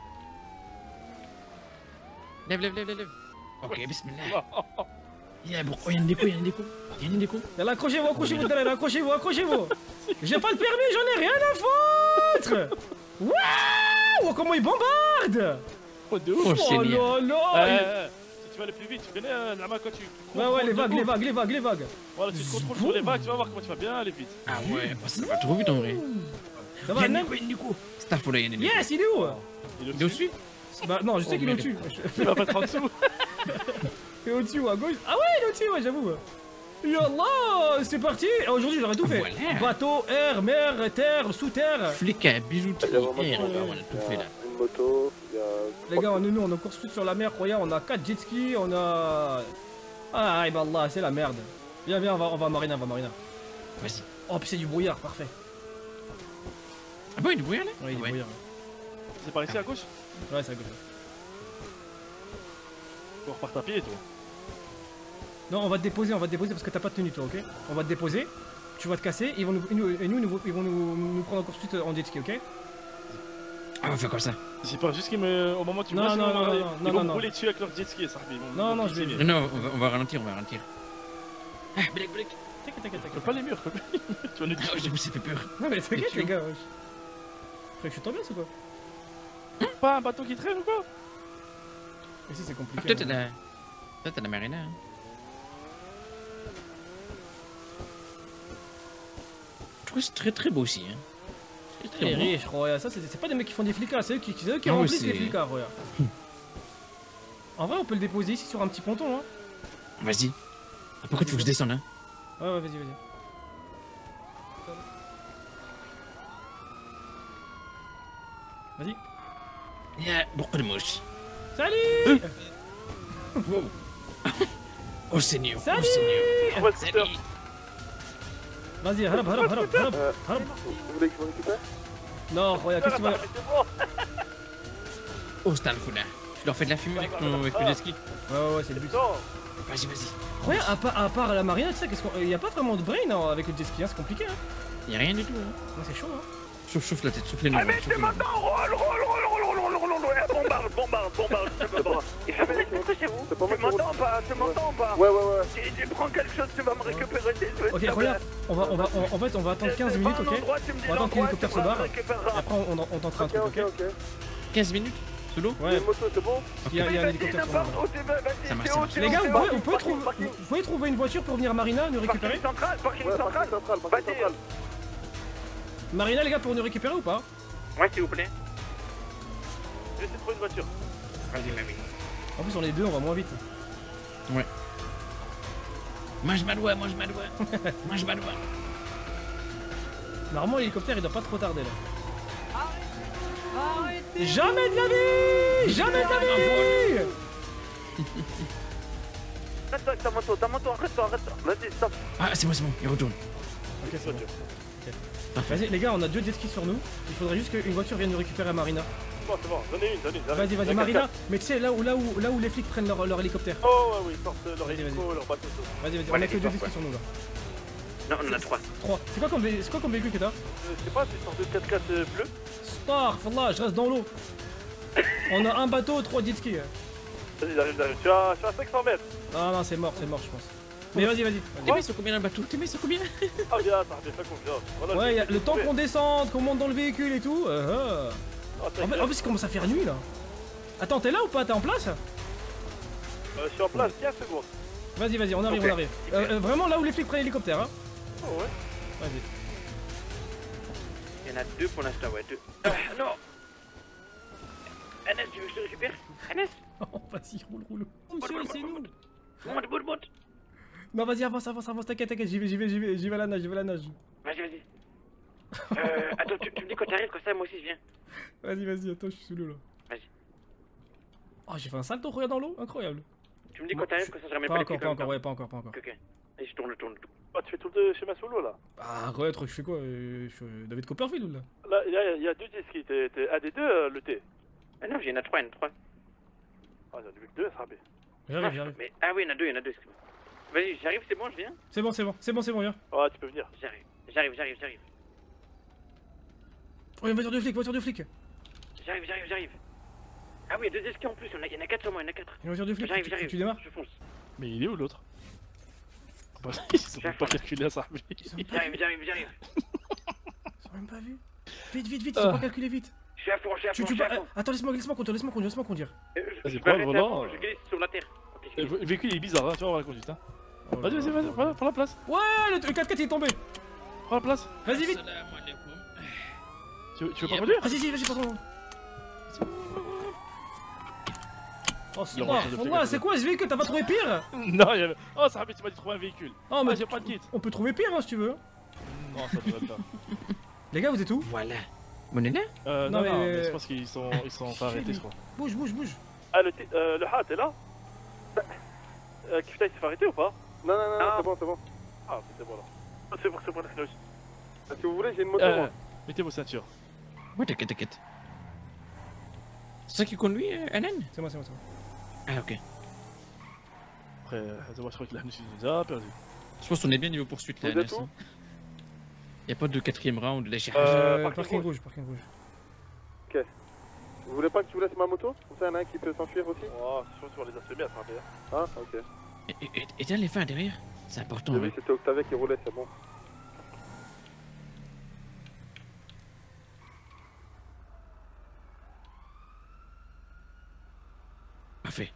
Lève, lève, lève, lève. Ok, bismillah. Y'a bon, y'a une déco, y'a une déco. Y'a une déco. Yallah, accrochez-vous, accrochez-vous, derrière, accrochez-vous, accrochez-vous. J'ai pas le permis, j'en ai rien à foutre. Waouh, comment il bombarde. Oh, de ouf. Oh là là. Si tu vas aller plus vite, tu connais euh, Nama quand tu. Ouais, ouais, les vagues, les vagues, les vagues, les vagues. Voilà, tu te contrôles sur les vagues, tu vas voir comment tu vas bien aller vite. Ah ouais, ça va trop vite en vrai. Ça va, Y'a une Adnan? déco, y'a une déco. Starfall, y'a une déco. Yes, il est où? Il est au-dessus? Bah non, je sais Oh, qu'il est merde. au-dessus. Il va pas être en dessous. Il est au-dessus ou à gauche? Ah ouais, il est au-dessus, ouais, j'avoue. Yallah, c'est parti. Ah, aujourd'hui, j'aurais tout fait. Voilà. Bateau, air, mer, terre, sous terre. Flic à bijouterie, air, on a tout fait là. Une moto, il y a. Les gars, nous, nous, on a course toute sur la mer, regarde, on a quatre jet skis, on a. Ah, Allah, c'est la merde. Viens, viens, on va, on va à Marina, on va à Marina. Vas-y. Oh, puis c'est du brouillard, parfait. Ah bon, il y a du brouillard là? Ouais, il y a du Ouais. brouillard. C'est par ici à gauche? Ouais, c'est à gauche. On repart à pied, toi. Non, on va te déposer, on va te déposer parce que t'as pas de tenue, toi, ok? On va te déposer, tu vas te casser, ils vont nous, nous- et nous, nous- ils vont nous, nous prendre en course toute en jet ski, ok? Ah, on va faire comme ça. C'est pas juste qu'ils me. Au moment où tu me Non, laisses, non, ils vont non, me- non, ils non, vont non, me non. rouler dessus avec leur jet ski, ça. Ils vont- Non, ils vont non, me je vais- piétiner. Non, non, on va, on va ralentir, on va ralentir. Ah, break, break. T'inquiète, t'inquiète, Fais t'inquiète. pas les murs, fais pas les murs. Tu vas nous Ah, tuer. j'avoue, ça fait peur. Non, mais t'inquiète, C'est les chaud. gars, wesh. Faut que je tombe bien, c'est quoi? Pas un bateau qui traîne ou quoi? Ici, c'est Ah, compliqué. toi, t'as hein. la. Toi, t'as la marina. Hein. Je trouve que c'est très très beau aussi. Hein. C'est très Les beau. riches, regarde, ça, c'est c'est pas des mecs qui font des flicards, c'est eux qui, c'est eux qui Ah ouais, remplissent les c'est- flicards, regarde. En vrai, on peut le déposer ici sur un petit ponton, hein. Vas-y. Ah, pourquoi tu veux que je descende hein? Ouais, ouais, vas-y, vas-y. Vas-y. يا بقر الموش. Salut. Wow. Oh Seigneur. Oh Salut. Seigneur. Salut. Vas-y, harab, harab, harab, harab, harab. Vous voulez que je m'en occupe? Non, regarde, qu'est-ce que tu vas... Oh Starfall. Tu leur fais de la fumée avec ton avec le jet ski. Ouais, ouais, ouais, c'est le but. Vas-y, vas-y. Regarde, à part, à part la marina, tu sais, qu'est-ce qu'on... Y a pas vraiment de brain hein, avec le jet ski, hein, c'est compliqué, hein. Y'a rien du tout. Hein. Non, c'est chaud, hein. Chauffe, chauffe la tête, souffle les mains. Ah mais c'est maintenant, roule, roule, roule, roule, roule, roule, roule, roule, bombarde, bombarde, bombarde, je me bats. Et je vais accrochez-vous. Tu m'entends pas, tu m'entends pas. Ouais, ouais, ouais. Si tu prends quelque chose, tu vas me récupérer des trucs. Ok, regarde, on va, on va, on- en fait, on va attendre quinze minutes, ok? On va attendre que l'hélicoptère se barre, et après on, on, on tentera un truc, ok? quinze minutes sous l'eau? Ouais. moto, c'est bon? Il y a, il y a un hélicoptère sur l'eau. Ça marche, ça marche. Les gars, vous pouvez, vous, pouvez trouver, vous pouvez trouver une voiture pour venir à Marina, nous récupérer? Parking central, parking Ouais, central. parking central, parking central. Marina, les gars, pour nous récupérer ou pas? Ouais, s'il vous plaît. Je vais essayer de trouver une voiture. Vas-y, mamie. En plus, on est deux, on va moins vite. Ouais. Mange ma doigt, mange ma doigt. Mange ma doigt. Normalement, l'hélicoptère, il doit pas trop tarder, là. Arrêtez. Jamais de la vie! Jamais de la vie! Arrête-toi avec ta moto, ta moto, arrête-toi, arrête-toi. Vas-y, stop. Ah, c'est bon, c'est bon, il retourne. Ok, c'est bon. Vas-y, les gars, on a deux jet skis sur nous. Il faudrait juste qu'une voiture vienne nous récupérer à Marina. C'est bon, c'est bon, donnez une, donnez une. Vas-y, vas-y, Marina. Mais tu sais, là où, là où, là où les flics prennent leur, leur hélicoptère. Oh, ouais, oui, ils sortent leur Vas-y, hélico, leur bateau. tout. Vas-y, vas-y, Ouais, on a que deux les jet skis ouais. sur nous, là. Non, on en a trois. Trois. C'est quoi comme, vé- c'est quoi comme véhicule que t'as? Euh, Je sais pas, c'est une sorte de quatre quatre bleu. Starfallah, je reste dans l'eau. On a un bateau, trois jet skis. Vas-y, j'arrive, j'arrive. Tu as, tu as cinq cents mètres. Non, non, c'est mort, c'est mort, je pense. Mais vas-y, vas-y. Tes mains sont combien dans le bateau? Tes mains sont combien? Ah, bien, ça fait pas confiance. Voilà, Ouais, je- y a je- le temps je- qu'on descende, qu'on monte dans le véhicule et tout. euh, euh. Ah, En t'inquiète. fait, en plus, il commence à faire nuit là. Attends, t'es là ou pas? T'es en place? Euh, je suis en place, quinze secondes. Vas-y, vas-y, on arrive, Ok. on arrive. Euh, euh, vraiment là où les flics prennent l'hélicoptère, hein. Oh ouais. Vas-y. Il y en a deux pour l'instant, ouais, deux. Euh, non. Anas, tu veux que je te récupère? Anas? Oh, vas-y, roule, roule. Oh, monsieur, c'est nous. Monte, monte, monte. Non, vas-y, avance, avance, avance, t'inquiète, t'inquiète, j'y vais, j'y vais, j'y vais, j'y vais à la nage, j'y vais à la nage. Vas-y, vas-y. Euh, attends, tu, tu me dis quand t'arrives, comme ça, moi aussi je viens. Vas-y, vas-y, attends, je suis sous l'eau là. Vas-y. Oh, j'ai fait un salto, regarde dans l'eau, incroyable. Tu me dis quand t'arrives, comme ça, je ramène Pas pas les encore, clips pas en encore, même ouais, pas encore, pas encore. temps. Ok, ok. Allez, je tourne, je tourne. Ah, tu fais tout le schéma sous l'eau là. Ah, arrête, je fais quoi euh, Je suis euh, David Copperfield ou là? Là, il y, a- il y a deux disques, t'es t'es un des deux, euh, le T. Ah non, il y en a trois, il y en a trois. Ah, j'en ai vu que deux, ça va. J'arrive, j'arrive. Mais, ah oui, il y en a deux, il y en a deux, excuse-moi. Vas-y, j'arrive, c'est bon, je viens. C'est bon, c'est bon, c'est bon, c'est bon, viens. Ouais, tu peux venir. J'arrive, j'arrive, j'arrive, j'arrive. Oh, une voiture de flic, voiture de flic. J'arrive, j'arrive, j'arrive. Ah oui, il y a deux esquins en plus, il y en a, il y en a quatre sur moi, il y en a quatre. Une voiture de flic, J'arrive, tu- j'arrive. tu démarres? Je fonce. Mais il est où l'autre? Bah, ils sont même pas calculés à ça. J'arrive, j'arrive, j'arrive. Ils ont même pas vu. Vite, vite, vite, ils Ah. sont pas calculés vite. Je suis à fond, je suis à Tu, fond, tu je suis pas... à fond. Attends, laisse-moi laisse conduire, laisse-moi conduire, laisse-moi conduire. Euh, je- Vas-y, je prends vais le arrêter à volant. fond, je glisse sur la terre. Ok, Le le véhicule il est bizarre, hein, tu vas voir la conduite. Hein. Vas-y, vas-y, vas-y, prends la- prends la place. Ouais, le, le quatre quatre il est tombé. Prends la place. Vas-y, vite. Tu veux, tu veux pas conduire? Vas-y, vas-y, vas-y, pas conduire. Oh, c'est Il moi, rentre de pour flic moi, à c'est côté. quoi ce véhicule? T'as pas trouvé pire? Non, il y avait... Oh, ça rappelle, tu m'as dit trouver un véhicule. Oh, mais Ah, j'ai pas de kit. on peut trouver pire, hein, si tu veux. Non, ça devrait pas. Les gars, vous êtes où? Voilà. On est là? Euh, Non, non, non, mais- mais je pense qu'ils sont, ils sont pas arrêtés, je crois. Bouge, bouge, bouge. Ah, le, T- euh, le hat est là. Euh, Kifta, il s'est fait arrêter ou pas? Non, non, non, non, c'est bon, c'est bon. Ah, ok, c'est bon là. Ah, c'est bon, c'est bon, la cloche. Ah, si vous voulez, j'ai une moto. Euh, moi. mettez vos ceintures. Ouais, t'inquiète, t'inquiète. C'est ça qui conduit, euh, Anan? C'est moi, c'est moi, c'est moi. Ah, ok. Après, euh, moi, je crois que la nous est déjà perdu. Je pense qu'on est bien niveau poursuite là, Vous êtes Anas. où? Y'a pas de quatrième round, là, j'ai Euh, parking parking rouge. rouge, parking rouge. Ok. Vous voulez pas que je vous laisse ma moto? Comme ça, il y en a un qui peut s'enfuir aussi? Oh, c'est sûr, sur les assommés, ça va bien. Ah, ok. Et, et, et t'as les fins derrière? C'est important, Oui, ouais. oui, c'était Octavia qui roulait, c'est bon. Parfait.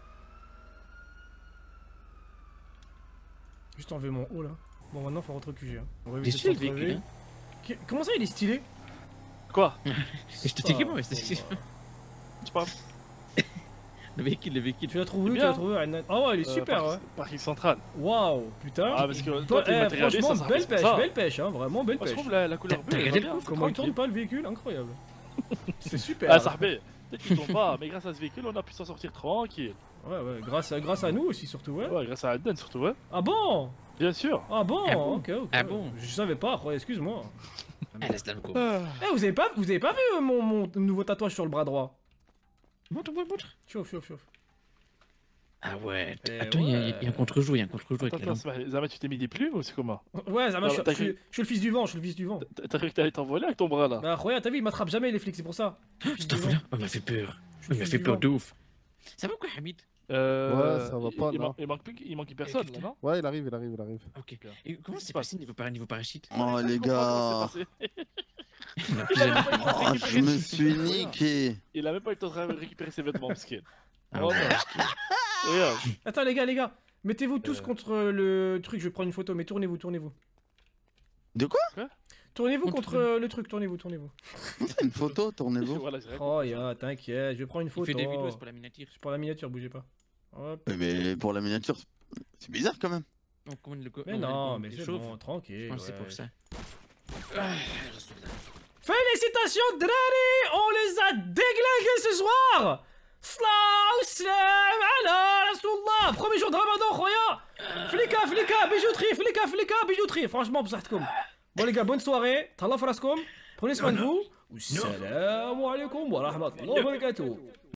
Juste enlever mon haut là. Bon, maintenant faut rentrer au Q G. Hein. On va Il est éviter de stylé, le s'entrever. véhicule, Qui- Comment ça, il est stylé? Quoi? Je te dis moi, c'est Tu parles? Le véhicule, le véhicule. Tu l'as trouvé où? Tu bien. l'as trouvé à Anna- Ah ouais, il est Euh, super, parking- ouais. Parking central. Waouh, putain. Ah, parce que Toi, toi, t'es eh, matérialisé, franchement, ça, ça belle reste comme pêche, ça. belle pêche, hein, vraiment belle Moi, je pêche. trouve la, la couleur T'as bleue. elle regardé va le bien. coffre? Comment il Tranquille. tourne pas le véhicule? Incroyable. C'est super. Ah, ça remet. Peut-être qu'ils tombent pas, mais grâce à ce véhicule, on a pu s'en sortir tranquille. Ouais, ouais, grâce à, grâce à nous aussi, surtout, ouais. Ouais, grâce à Aden surtout, ouais. Ah bon? Bien sûr. Ah bon? Ah bon? Ok, ok. Ah bon? Je savais pas, ouais, excuse-moi. Ah, laisse-la le coup. Eh, vous avez pas, vous avez pas vu euh, mon, mon nouveau tatouage sur le bras droit? Montre, montre, montre. Chauffe, chauffe, chauffe. Ah ouais. Eh Attends, il y, a- ouais. y a un contre-jour, il y a un contre-jour avec Attends, la attends, lampe. Zama, tu t'es mis des plumes ou c'est comment? Ouais, ça va, Non, je, suis- t'as je suis- cru- je suis le fils du vent, je suis le fils du vent. T'as cru que t'allais t'envoler avec ton bras là? Bah, regarde, t'as vu, ils m'attrapent jamais les flics, c'est pour ça. Putain, voilà. Oh, il m'a fait peur. Je Oh, il m'a suis fait du peur vent. de ouf. Ça va quoi, Hamid? Euh. Ouais, ça va il- pas, il, non. man- il manque plus, il manque personne là, non? Ouais, il arrive, il arrive, il arrive. Ok. Et comment c'est passé niveau, par... niveau parachute? Oh les gars, C'est passé. Il a plus jamais- oh, je me suis niqué. Il a même pas eu le temps de récupérer ses vêtements, parce qu'il. Ah Oh ouais. non. Regarde. Attends, les gars, les gars, mettez-vous tous Euh. contre le truc, je vais prendre une photo, mais tournez-vous, tournez-vous. De quoi? Tournez-vous Contre contre euh, le truc, tournez-vous, tournez-vous. Une photo, tournez-vous. Voilà, j'ai Oh, ya, t'inquiète, je vais prendre une Il photo. fait des vidéos, c'est pour la miniature. C'est pour la miniature, bougez pas. Hop. Ouais, Mais pour la miniature, c'est bizarre quand même. On commande le co- Mais on- non, on- mais on c'est chauffe. bon, tranquille. Je pense que c'est ouais. pour ça. Ah, Félicitations, Drari! On les a déglingués ce soir! Salam, salam, ala, Rasulullah! Premier jour de Ramadan, khoya! Flika, flika, bijouterie, flika, flika, bijouterie! Franchement, bzahtakoum. Bon, les gars, bonne soirée. Tallah faraskom. Prenez soin de vous. Salam alaikum wa rahmatullahi wa barakatuh.